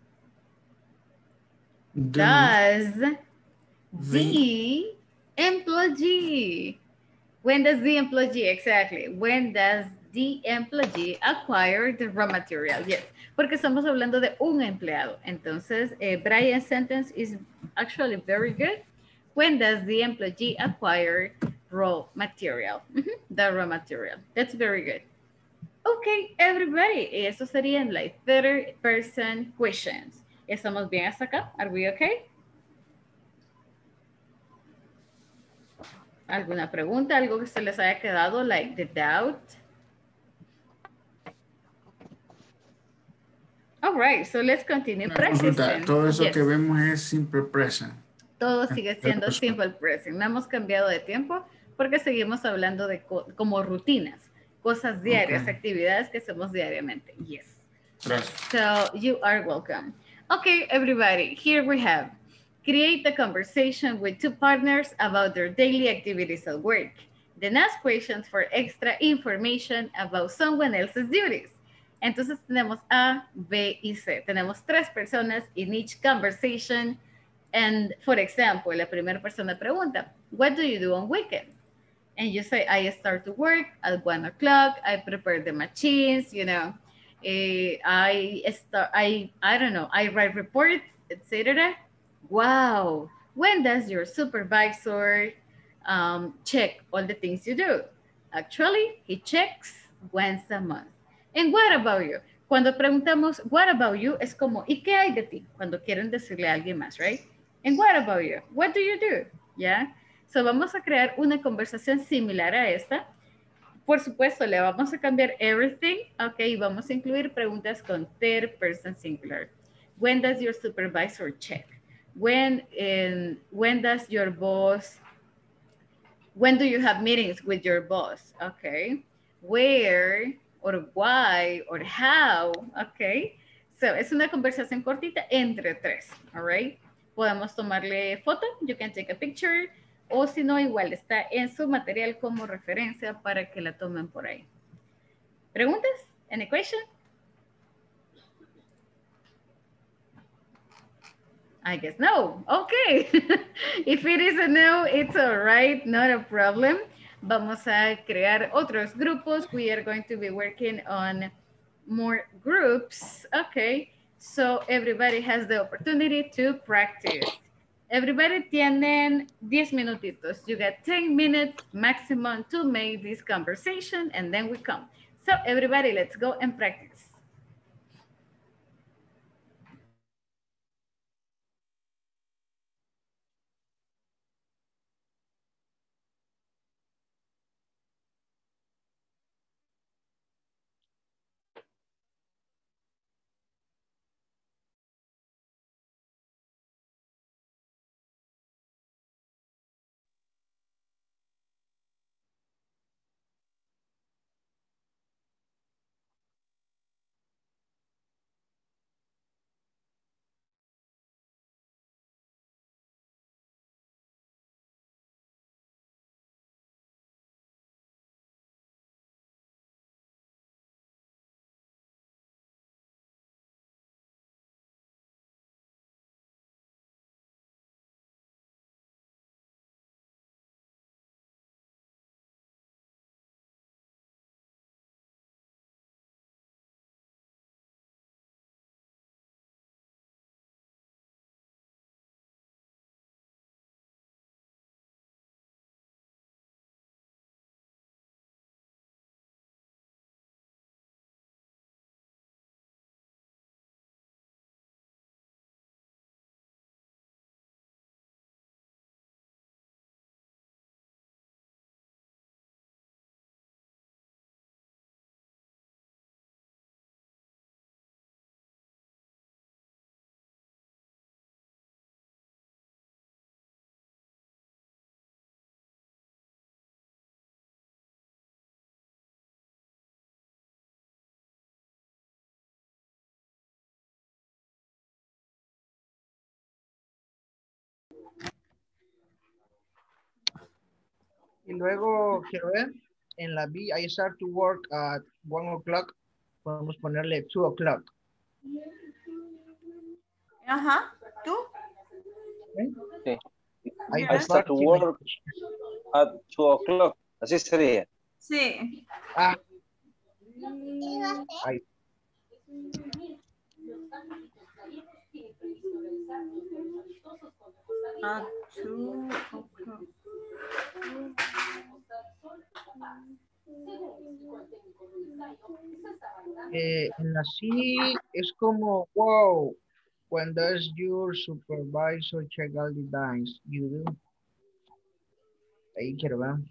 does the employee? When does the employee, exactly. When does the employee acquire the raw material? Yes, porque estamos hablando de un empleado. Entonces, Brian's sentence is actually very good. When does the employee acquire raw material? The raw material. That's very good. Okay, everybody. Eso serían like third person questions. ¿Estamos bien hasta acá? Are we okay? ¿Alguna pregunta? ¿Algo que se les haya quedado? Like the doubt? All right, so let's continue practicing. Todo eso que vemos es simple present. Todo sigue siendo simple present. No hemos cambiado de tiempo porque seguimos hablando de como rutinas, cosas diarias, actividades que hacemos diariamente. Yes. Gracias. So you are welcome. Okay, everybody, here we have Create a conversation with two partners about their daily activities at work. Then ask questions for extra information about someone else's duties. Entonces tenemos A, B y C. Tenemos 3 personas in each conversation. And for example, la primera persona pregunta, what do you do on weekends? And you say, I start to work at 1 o'clock. I prepare the machines, you know. I don't know, I write reports, etc. Wow. When does your supervisor check all the things you do? Actually, he checks once a month. And what about you? Cuando preguntamos, what about you? Es como, ¿y qué hay de ti? Cuando quieren decirle a alguien más, right? And what about you? What do you do? ¿Ya? So vamos a crear una conversación similar a esta. Por supuesto, le vamos a cambiar everything. Ok, vamos a incluir preguntas con third person singular. When does your supervisor check? When does your boss, when do you have meetings with your boss? Okay. Where or why or how. Okay. So, es una conversación cortita entre 3. All right. Podemos tomarle foto. You can take a picture. O si no, igual está en su material como referencia para que la tomen por ahí. ¿Preguntas? Any question? I guess no. Okay. If it is a no, it's all right. Not a problem. Vamos a crear otros grupos. We are going to be working on more groups. Okay. So everybody has the opportunity to practice. Everybody tienen 10 minutitos. You get 10 minutes maximum to make this conversation and then we come. So everybody, let's go and practice. Y luego, quiero ver, en la B, I start to work at 1 o'clock. Podemos ponerle 2 o'clock. Ajá, ¿tú? Sí. I start to work at 2 o'clock. Así sería. Sí. Ah. Ay. At 2 o'clock. En la C es como, wow, when does your supervisor check all the times you do? Ahí quiero ver.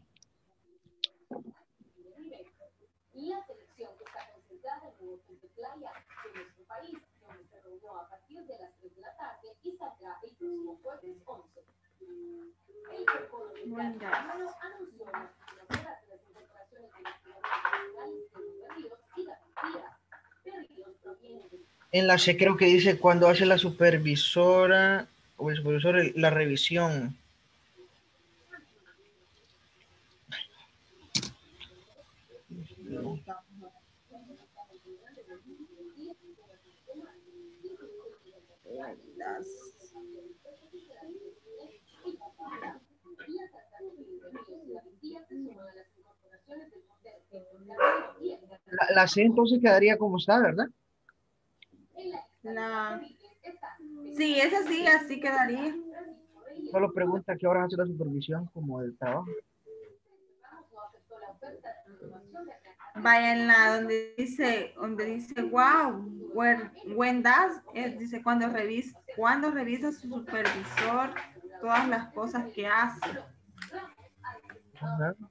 La selección que está concentrada en el hotel de playa de nuestro país, donde se reunió a partir de las 3 de la tarde y saldrá el próximo jueves 11. El protocolo de Carlos anunció la finalidad de las incorporaciones de los nacionales de los Berríos y la Pantera. Berríos proviene de... En la C creo que dice cuando hace la supervisora o el supervisor la revisión. La C entonces quedaría como está, ¿verdad? Sí, esa sí, así quedaría. Solo pregunta qué horas hace la supervisión como el trabajo. Vaya en la donde dice wow, when does, dice cuando revisa su supervisor todas las cosas que hace. Ajá.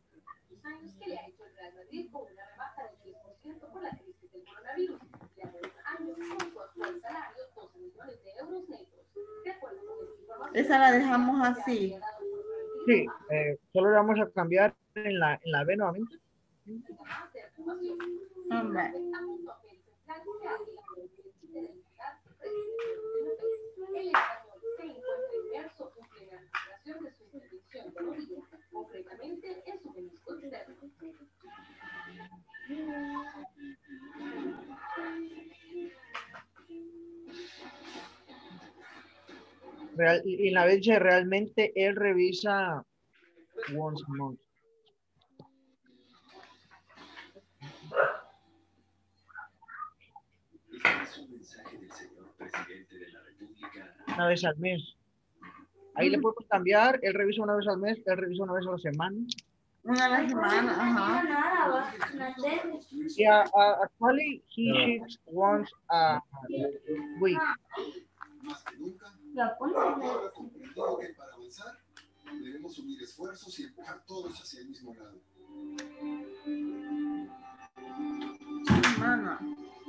Esa la dejamos así. Sí, solo le vamos a cambiar en la B nuevamente. Hombre. Y la vez que realmente él revisa once a month. Una vez al mes. Ahí le podemos cambiar, él revisa una vez al mes, él revisa una vez a la semana. Una a la semana, ajá. Yeah, actually he shifts once a week. Más que nunca, ahora comprendido que para avanzar debemos unir esfuerzos y empujar todos hacia el mismo lado. Semana.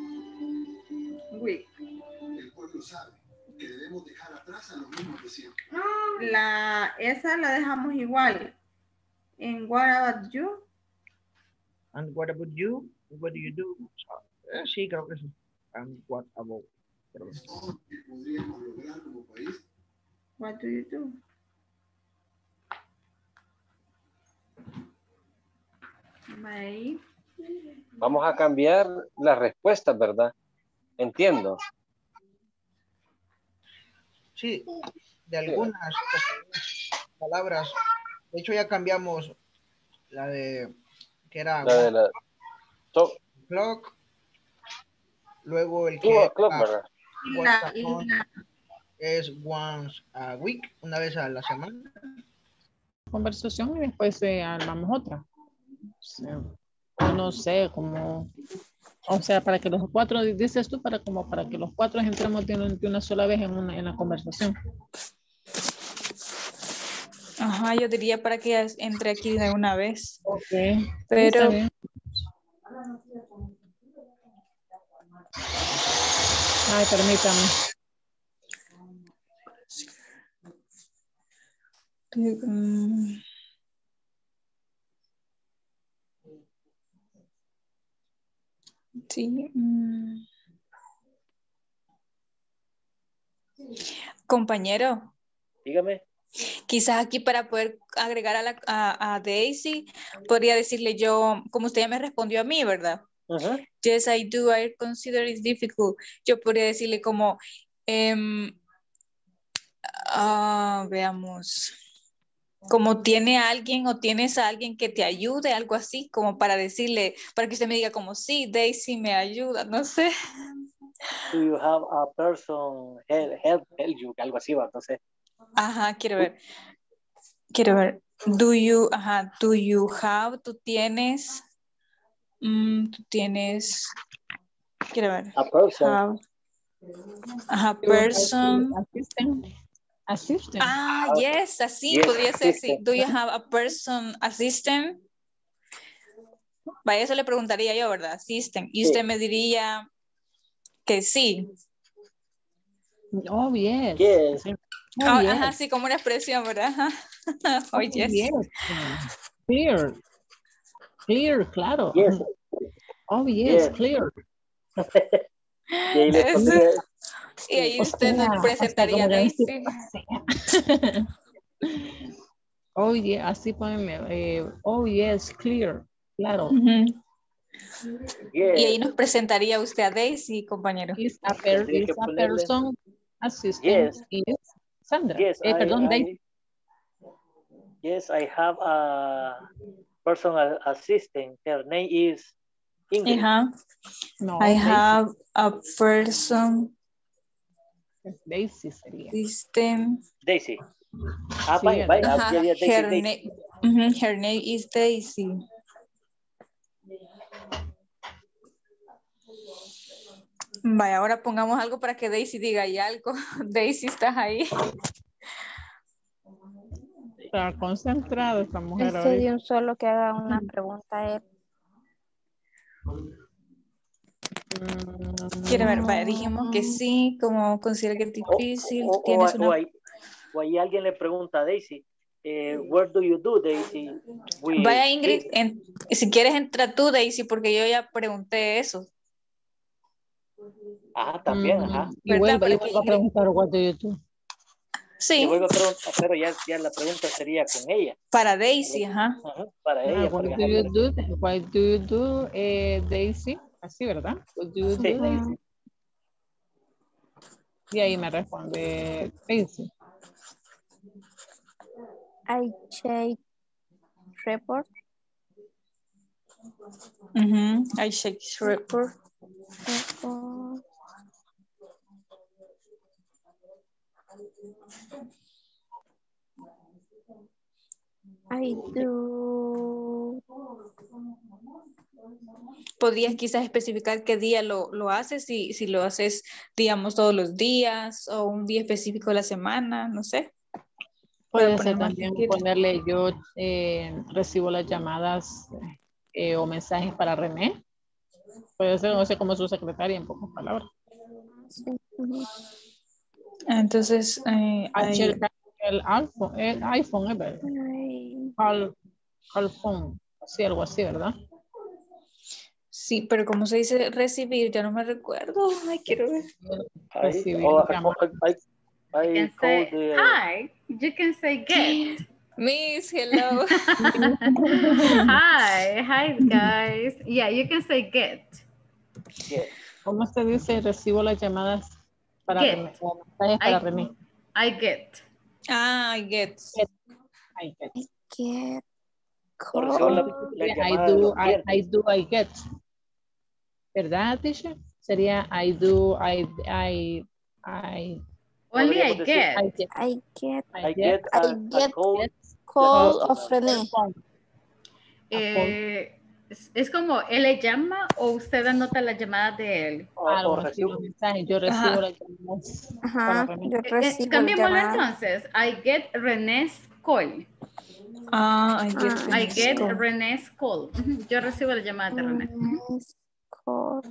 Week. El pueblo sabe que debemos dejar atrás a los mismos de siempre. Esa la dejamos igual. En what about you? And what about you? What do you do? Sí, creo que sí. And what about? ¿Qué podríamos lograr como país? What do you do? Ahí. Vamos a cambiar las respuestas, ¿verdad? Entiendo. Sí, de algunas palabras. De hecho, ya cambiamos la de que era la de la clock. Luego el que clock, es once a week, una vez a la semana. Conversación y después armamos otra. No sé, como, o sea, para que los cuatro, dices tú, para que los cuatro entremos de una sola vez en la conversación. Ajá, yo diría para que entre aquí de una vez. Ok. Pero... Ay, permítame. Sí. Compañero. Dígame. Quizás aquí para poder agregar a Daisy, podría decirle yo, como usted ya me respondió a mí, ¿verdad? Uh-huh. Yes, I do. I consider it difficult. Yo podría decirle como, veamos, como tiene alguien o tienes a alguien que te ayude, algo así, como para decirle, para que usted me diga como, sí, Daisy me ayuda, no sé. Do you have a person help you? Algo así va, entonces. Ajá, quiero ver. Do you have, tú tienes, quiero ver. A person. Have, ajá, person. Assistant. Yes, así yes, podría ser así. assistant. Do you have a person assistant? Vaya, eso le preguntaría yo, ¿verdad? Assistant. Y usted me diría que sí. Oh, yes. Yes. Oh, yes. Ajá, sí, como una expresión, ¿verdad? Oh, yes. Yes. Clear. Clear, claro. Yes. Oh, yes, clear. Y ahí le pondría, Y ahí O usted sea, nos presentaría a hasta Daisy. Oh, yeah, así ponenle. Oh, yes, clear. Claro. Ujú. Y Yes. ahí nos presentaría usted a Daisy, compañero. Is a Tendría que ponerle. person assistant Yes. is Sandra. Yes. Perdón, Daisy. Yes, I have a personal assistant. Her name is Ingrid. Ajá. No, I Daisy. have a person Daisy sería. system. Daisy. Ah, Sí, vaya, vaya. Ajá. Yeah, Daisy, Her, Daisy. her name is Daisy. Vaya, ahora pongamos algo para que Daisy diga ahí algo. Daisy, ¿estás ahí? Está concentrada esta mujer Ese ahorita. de un solo que haga una pregunta a él. Quiero ver, vaya, dijimos que sí, como considera que es difícil, tienes una... O ahí alguien le pregunta a Daisy, where do you do, Daisy? Vaya, Ingrid, si quieres entra tú, Daisy, porque yo ya pregunté eso. Ah, también, ajá. Y vuelvo a preguntar, what do you do? Sí. Y vuelvo a preguntar, pero ya la pregunta sería con ella. Para Daisy, ajá. Para ella. What do you do, Daisy? Así, ¿verdad? What do you do, Daisy? Y ahí me responde Daisy. I check report. I check report. I do. Podrías quizás especificar qué día lo haces, si lo haces, digamos, todos los días o un día específico de la semana, no sé. Puede ser también ponerle yo recibo las llamadas o mensajes para René. Puede ser, no sé, como su secretaria en pocas palabras. Sí. Entonces, el iPhone, ¿verdad? Call phone, sí, algo así, ¿verdad? Sí, pero como se dice recibir, ya no me recuerdo. Ay, quiero ver. Recibir. You can say hi. You can say get. Miss, hello. Hi guys. Yeah, you can say get. ¿Cómo se dice? Recibo las llamadas para René. Para René. I get. Ah, I get. I get. Get. I get. ¿Verdad, teacher? Sería I do, I only I get. I get a call of René. Es como él le llama o usted anota las llamadas de él. Yo recibo las llamadas. Ajá, yo recibo cambiémoslo llamadas. entonces. I get René's call. I get René's call. Yo recibo las llamadas de René. Call.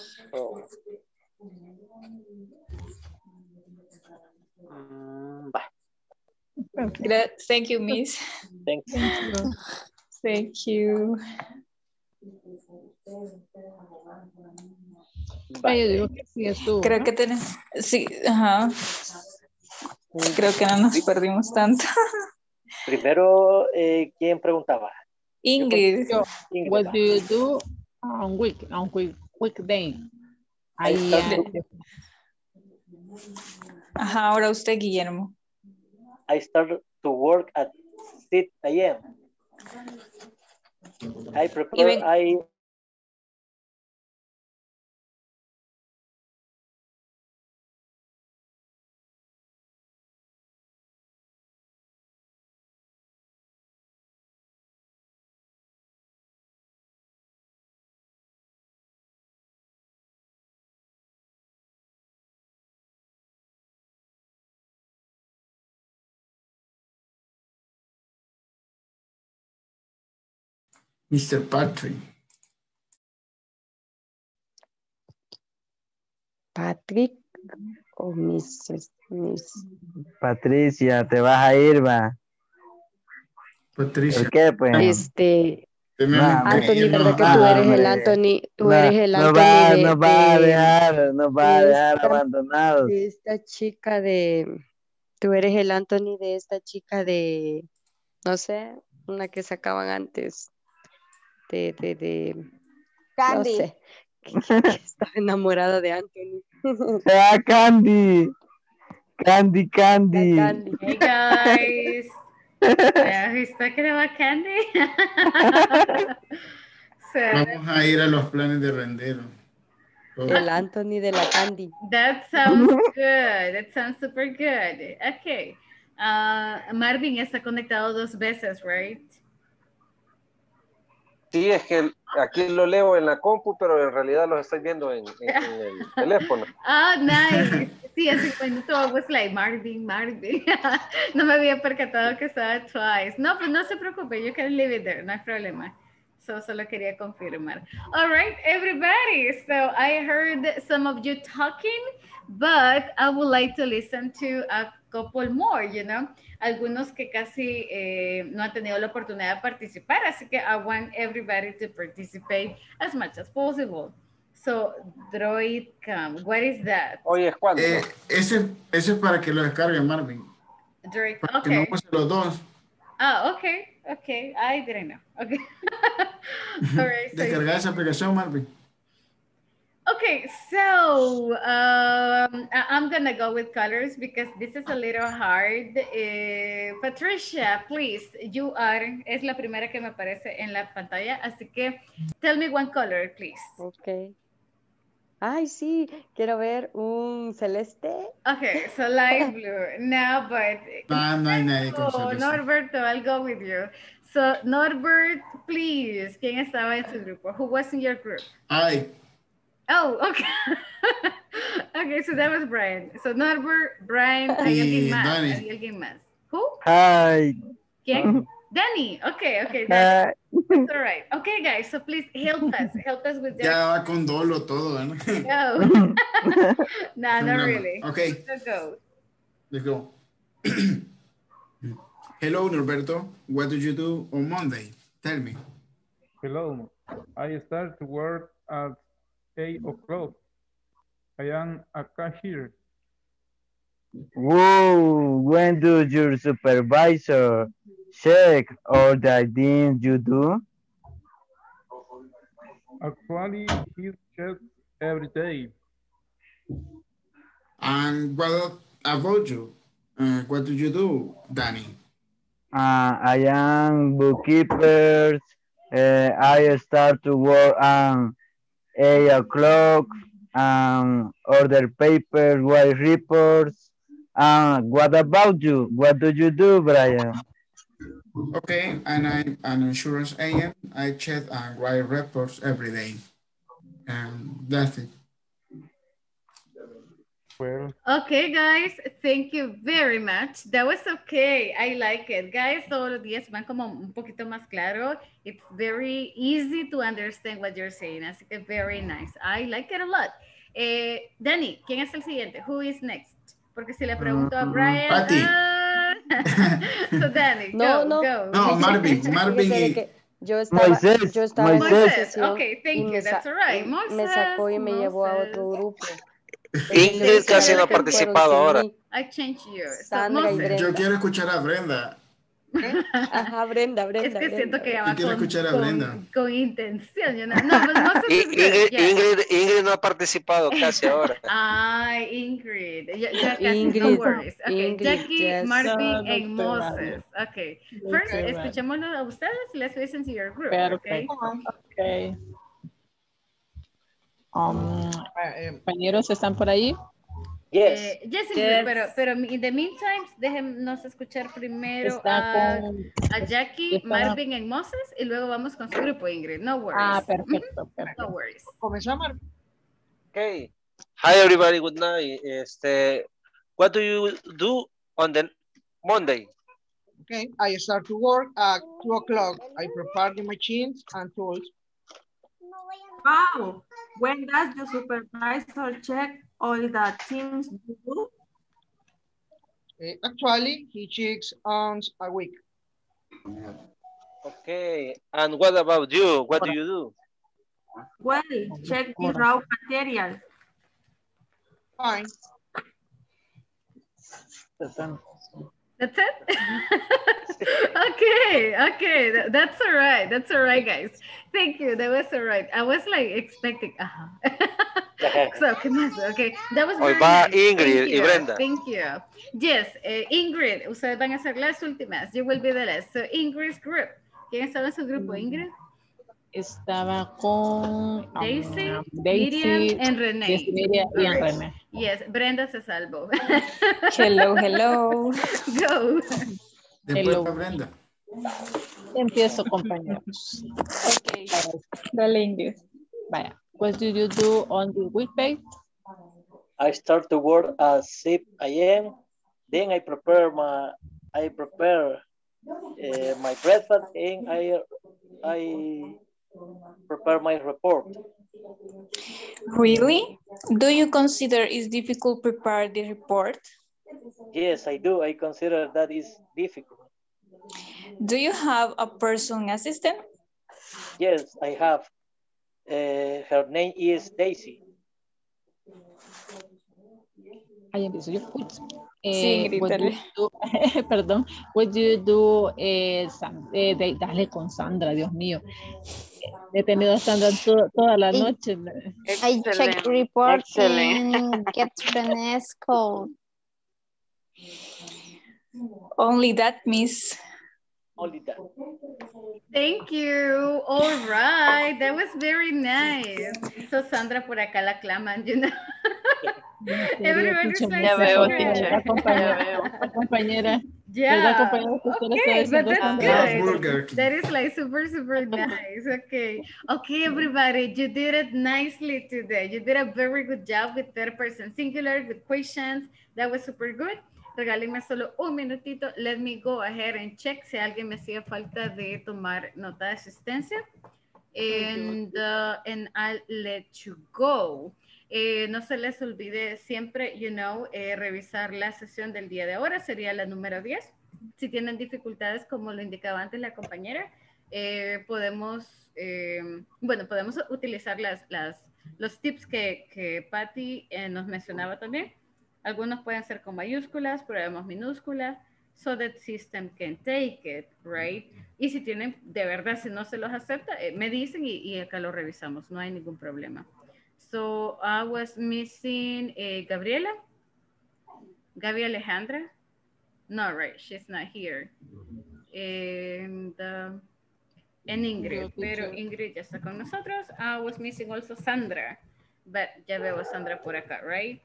Thank you, Miss. Thank you. Thank you. Yo digo que sí estuvo. Creo que tenés, sí, ajá. Creo que no nos perdimos tanto. Primero, ¿quién preguntaba? Ingrid. Ingrid. What do you do on weekday? Ajá, ahora usted, Guillermo. I start to work at 6 a.m. I prepare, Mr. Patrick. Patrick o Miss. Patricia, te vas a ir, va. Patricia. ¿Por qué, pues? Anthony, ¿verdad que tú eres el Anthony? Tú eres el No Anthony va a dejar abandonados. de esta chica de... Tú eres el Anthony de esta chica de... No sé, una que sacaban antes. De no Candy. sé. Que estaba enamorada de Anthony. Candy. Candy. Hey guys. Who's talking about Candy? Vamos a ir a los planes de rendero. El Anthony de la Candy. That sounds good. That sounds super good. Okay. Marvin está conectado 2 veces, right? Sí, es que aquí lo leo en la compu, pero en realidad los estoy viendo en el teléfono. Oh, nice. Sí, así cuando todo was like Marvin. No me había percatado que estaba twice. No, pues no se preocupe, you can leave it there, no hay problema. Solo quería confirmar. All right, everybody. So I heard some of you talking, but I would like to listen to a couple more, you know. Algunos que casi no han tenido la oportunidad de participar, así que I want everybody to participate as much as possible. So, Droidcam, what is that? Oye, ¿es cuándo? Ese es para que lo descargue, Marvin. Droid, para okay. que no use los dos. Ah, okay. I didn't know. Okay. All right. So Descargar esa aplicación, Marvin. Okay, so I'm gonna go with colors because this is a little hard. Patricia, please, es la primera que me aparece en la pantalla, así que tell me one color, please. Okay. Ay, sí, quiero ver un celeste. Okay, so light blue. No, but no hay nadie con celeste. Norberto, I'll go with you. So Norbert, please, ¿quién estaba en su grupo? Who was in your group? Ay. Oh, okay. Okay, so that was Brian. So Norbert, Brian, ¿hay alguien más? Who? Hi. ¿Quién? Danny. Okay. That's all right. Okay, guys, so please help us with that. Ya va con dolo todo, ¿no? No. No, not really. Okay. Let's go. Hello, Norberto. What did you do on Monday? Tell me. Hello. I start to work at 8 o'clock. I am a cashier. Whoa, when do your supervisor check all the things you do? Actually, he checks every day. And what about you? What do you do, Danny? I am bookkeeper. I start to work at 8 o'clock. Order papers, write reports. What about you? What do you do, Brian? Okay, and I'm an insurance agent. I check and write reports every day. And that's it. Well, okay, guys, thank you very much. That was okay. I like it. Guys, todos los días van como un poquito más claro. It's very easy to understand what you're saying. Así que very nice. I like it a lot. Danny, ¿quién es el siguiente? Who is next? Porque si le pregunto a Brian... Patty. So Danny, go. No, Marvin. Yo estaba en Moisés. Okay, thank you. That's all right. Moisés, me sacó y me llevó a otro grupo. Ingrid casi no ha participado ahora. I changed you. Sandra y Brenda. Yo quiero escuchar a Brenda. Ajá, Brenda. Es que siento que ya va con intención. You know? Ingrid no ha participado casi ahora. Ay, Ingrid. Ya casi, no worries. Okay, Jackie, Marvin, and Moses. Okay. First, escuchémoslo a ustedes. Let's listen to your group. Perfect. Okay. Compañeros, ¿están por ahí? Yes, pero in the meantime, déjenos escuchar primero a Jackie, Marvin y Moses y luego vamos con su grupo, Ingrid. No worries. Perfecto. No worries. Comenzamos. Okay. Hi, everybody. Good night. What do you do on the Monday? Okay, I start to work at 2 o'clock. I prepare the machines and tools. Wow. When does the supervisor check all the things you do? Actually, he checks once a week. Okay. And what about you? What do you do? Well, check the raw material. Fine. That's it? Okay, that's all right. That's all right, guys. Thank you. That was all right. I was like expecting. So, ¿qué más? Okay, that was Hoy very va nice. Ingrid Thank y you. Brenda. Thank you. Yes, Ingrid, ustedes van a ser las últimas. You will be the last. So, Ingrid's group. ¿Quién estaba en su grupo, Ingrid? Estaba con Daisy, Daisy, Miriam, and Renee. Daisy, Miriam y All right. René. Yes, Brenda se salvó. Hello, hello. Go. Después para Brenda. Empiezo, compañeros. Okay. Dale, Ingrid. Vaya. What do you do on the weekday? I start to work at 6 a.m. Then I prepare my breakfast and I prepare my report. Really? Do you consider it's difficult to prepare the report? Yes, I do. I consider that is difficult. Do you have a person assistant? Yes, I have. Her name is Daisy. Ahí empiezo yo. Sí, grítale. Perdón. What do you do, dale con Sandra, Dios mío. He tenido a Sandra toda la noche. I check report and get René's code. Only that, miss. Only that. Thank you. All right. That was very nice. So Sandra por acá la claman, you know. Everybody's like, Ya veo, Sandra. teacher. Ya veo. Compañera. Yeah. Okay, but that's good. Burger. That is like super, super nice. Okay. Okay, everybody. You did it nicely today. You did a very good job with third person singular, with questions. That was super good. Regálenme solo un minutito. Let me go ahead and check si alguien me hacía falta de tomar nota de asistencia. And I'll let you go. No se les olvide siempre, revisar la sesión del día de ahora. Sería la número 10. Si tienen dificultades, como lo indicaba antes la compañera, podemos utilizar los tips que Patty nos mencionaba también. Algunos pueden ser con mayúsculas, probemos minúsculas, so that system can take it, right? Y si tienen, de verdad, si no se los acepta, me dicen y acá lo revisamos, no hay ningún problema. So, I was missing Gabriela? Gaby Alejandra? No, right, she's not here. And Ingrid, pero Ingrid ya está con nosotros. I was missing also Sandra, but ya veo a Sandra por acá, right?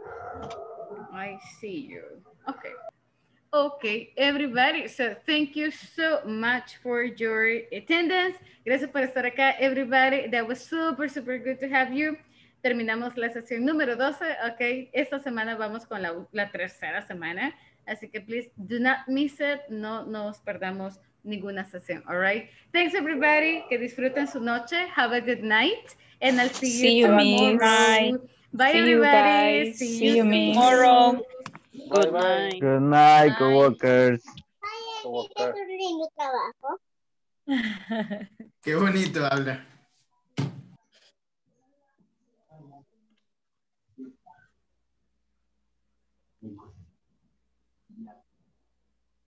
I see you. Okay. Okay, everybody. So thank you so much for your attendance. Gracias por estar acá, everybody. That was super, super good to have you. Terminamos la sesión número 12. Okay, esta semana vamos con la tercera semana. Así que please do not miss it. No nos perdamos ninguna sesión. All right. Thanks, everybody. Que disfruten su noche. Have a good night. And I'll see you tomorrow. Bye, everybody. See you tomorrow. Good night. Good night, coworkers. Qué bonito habla.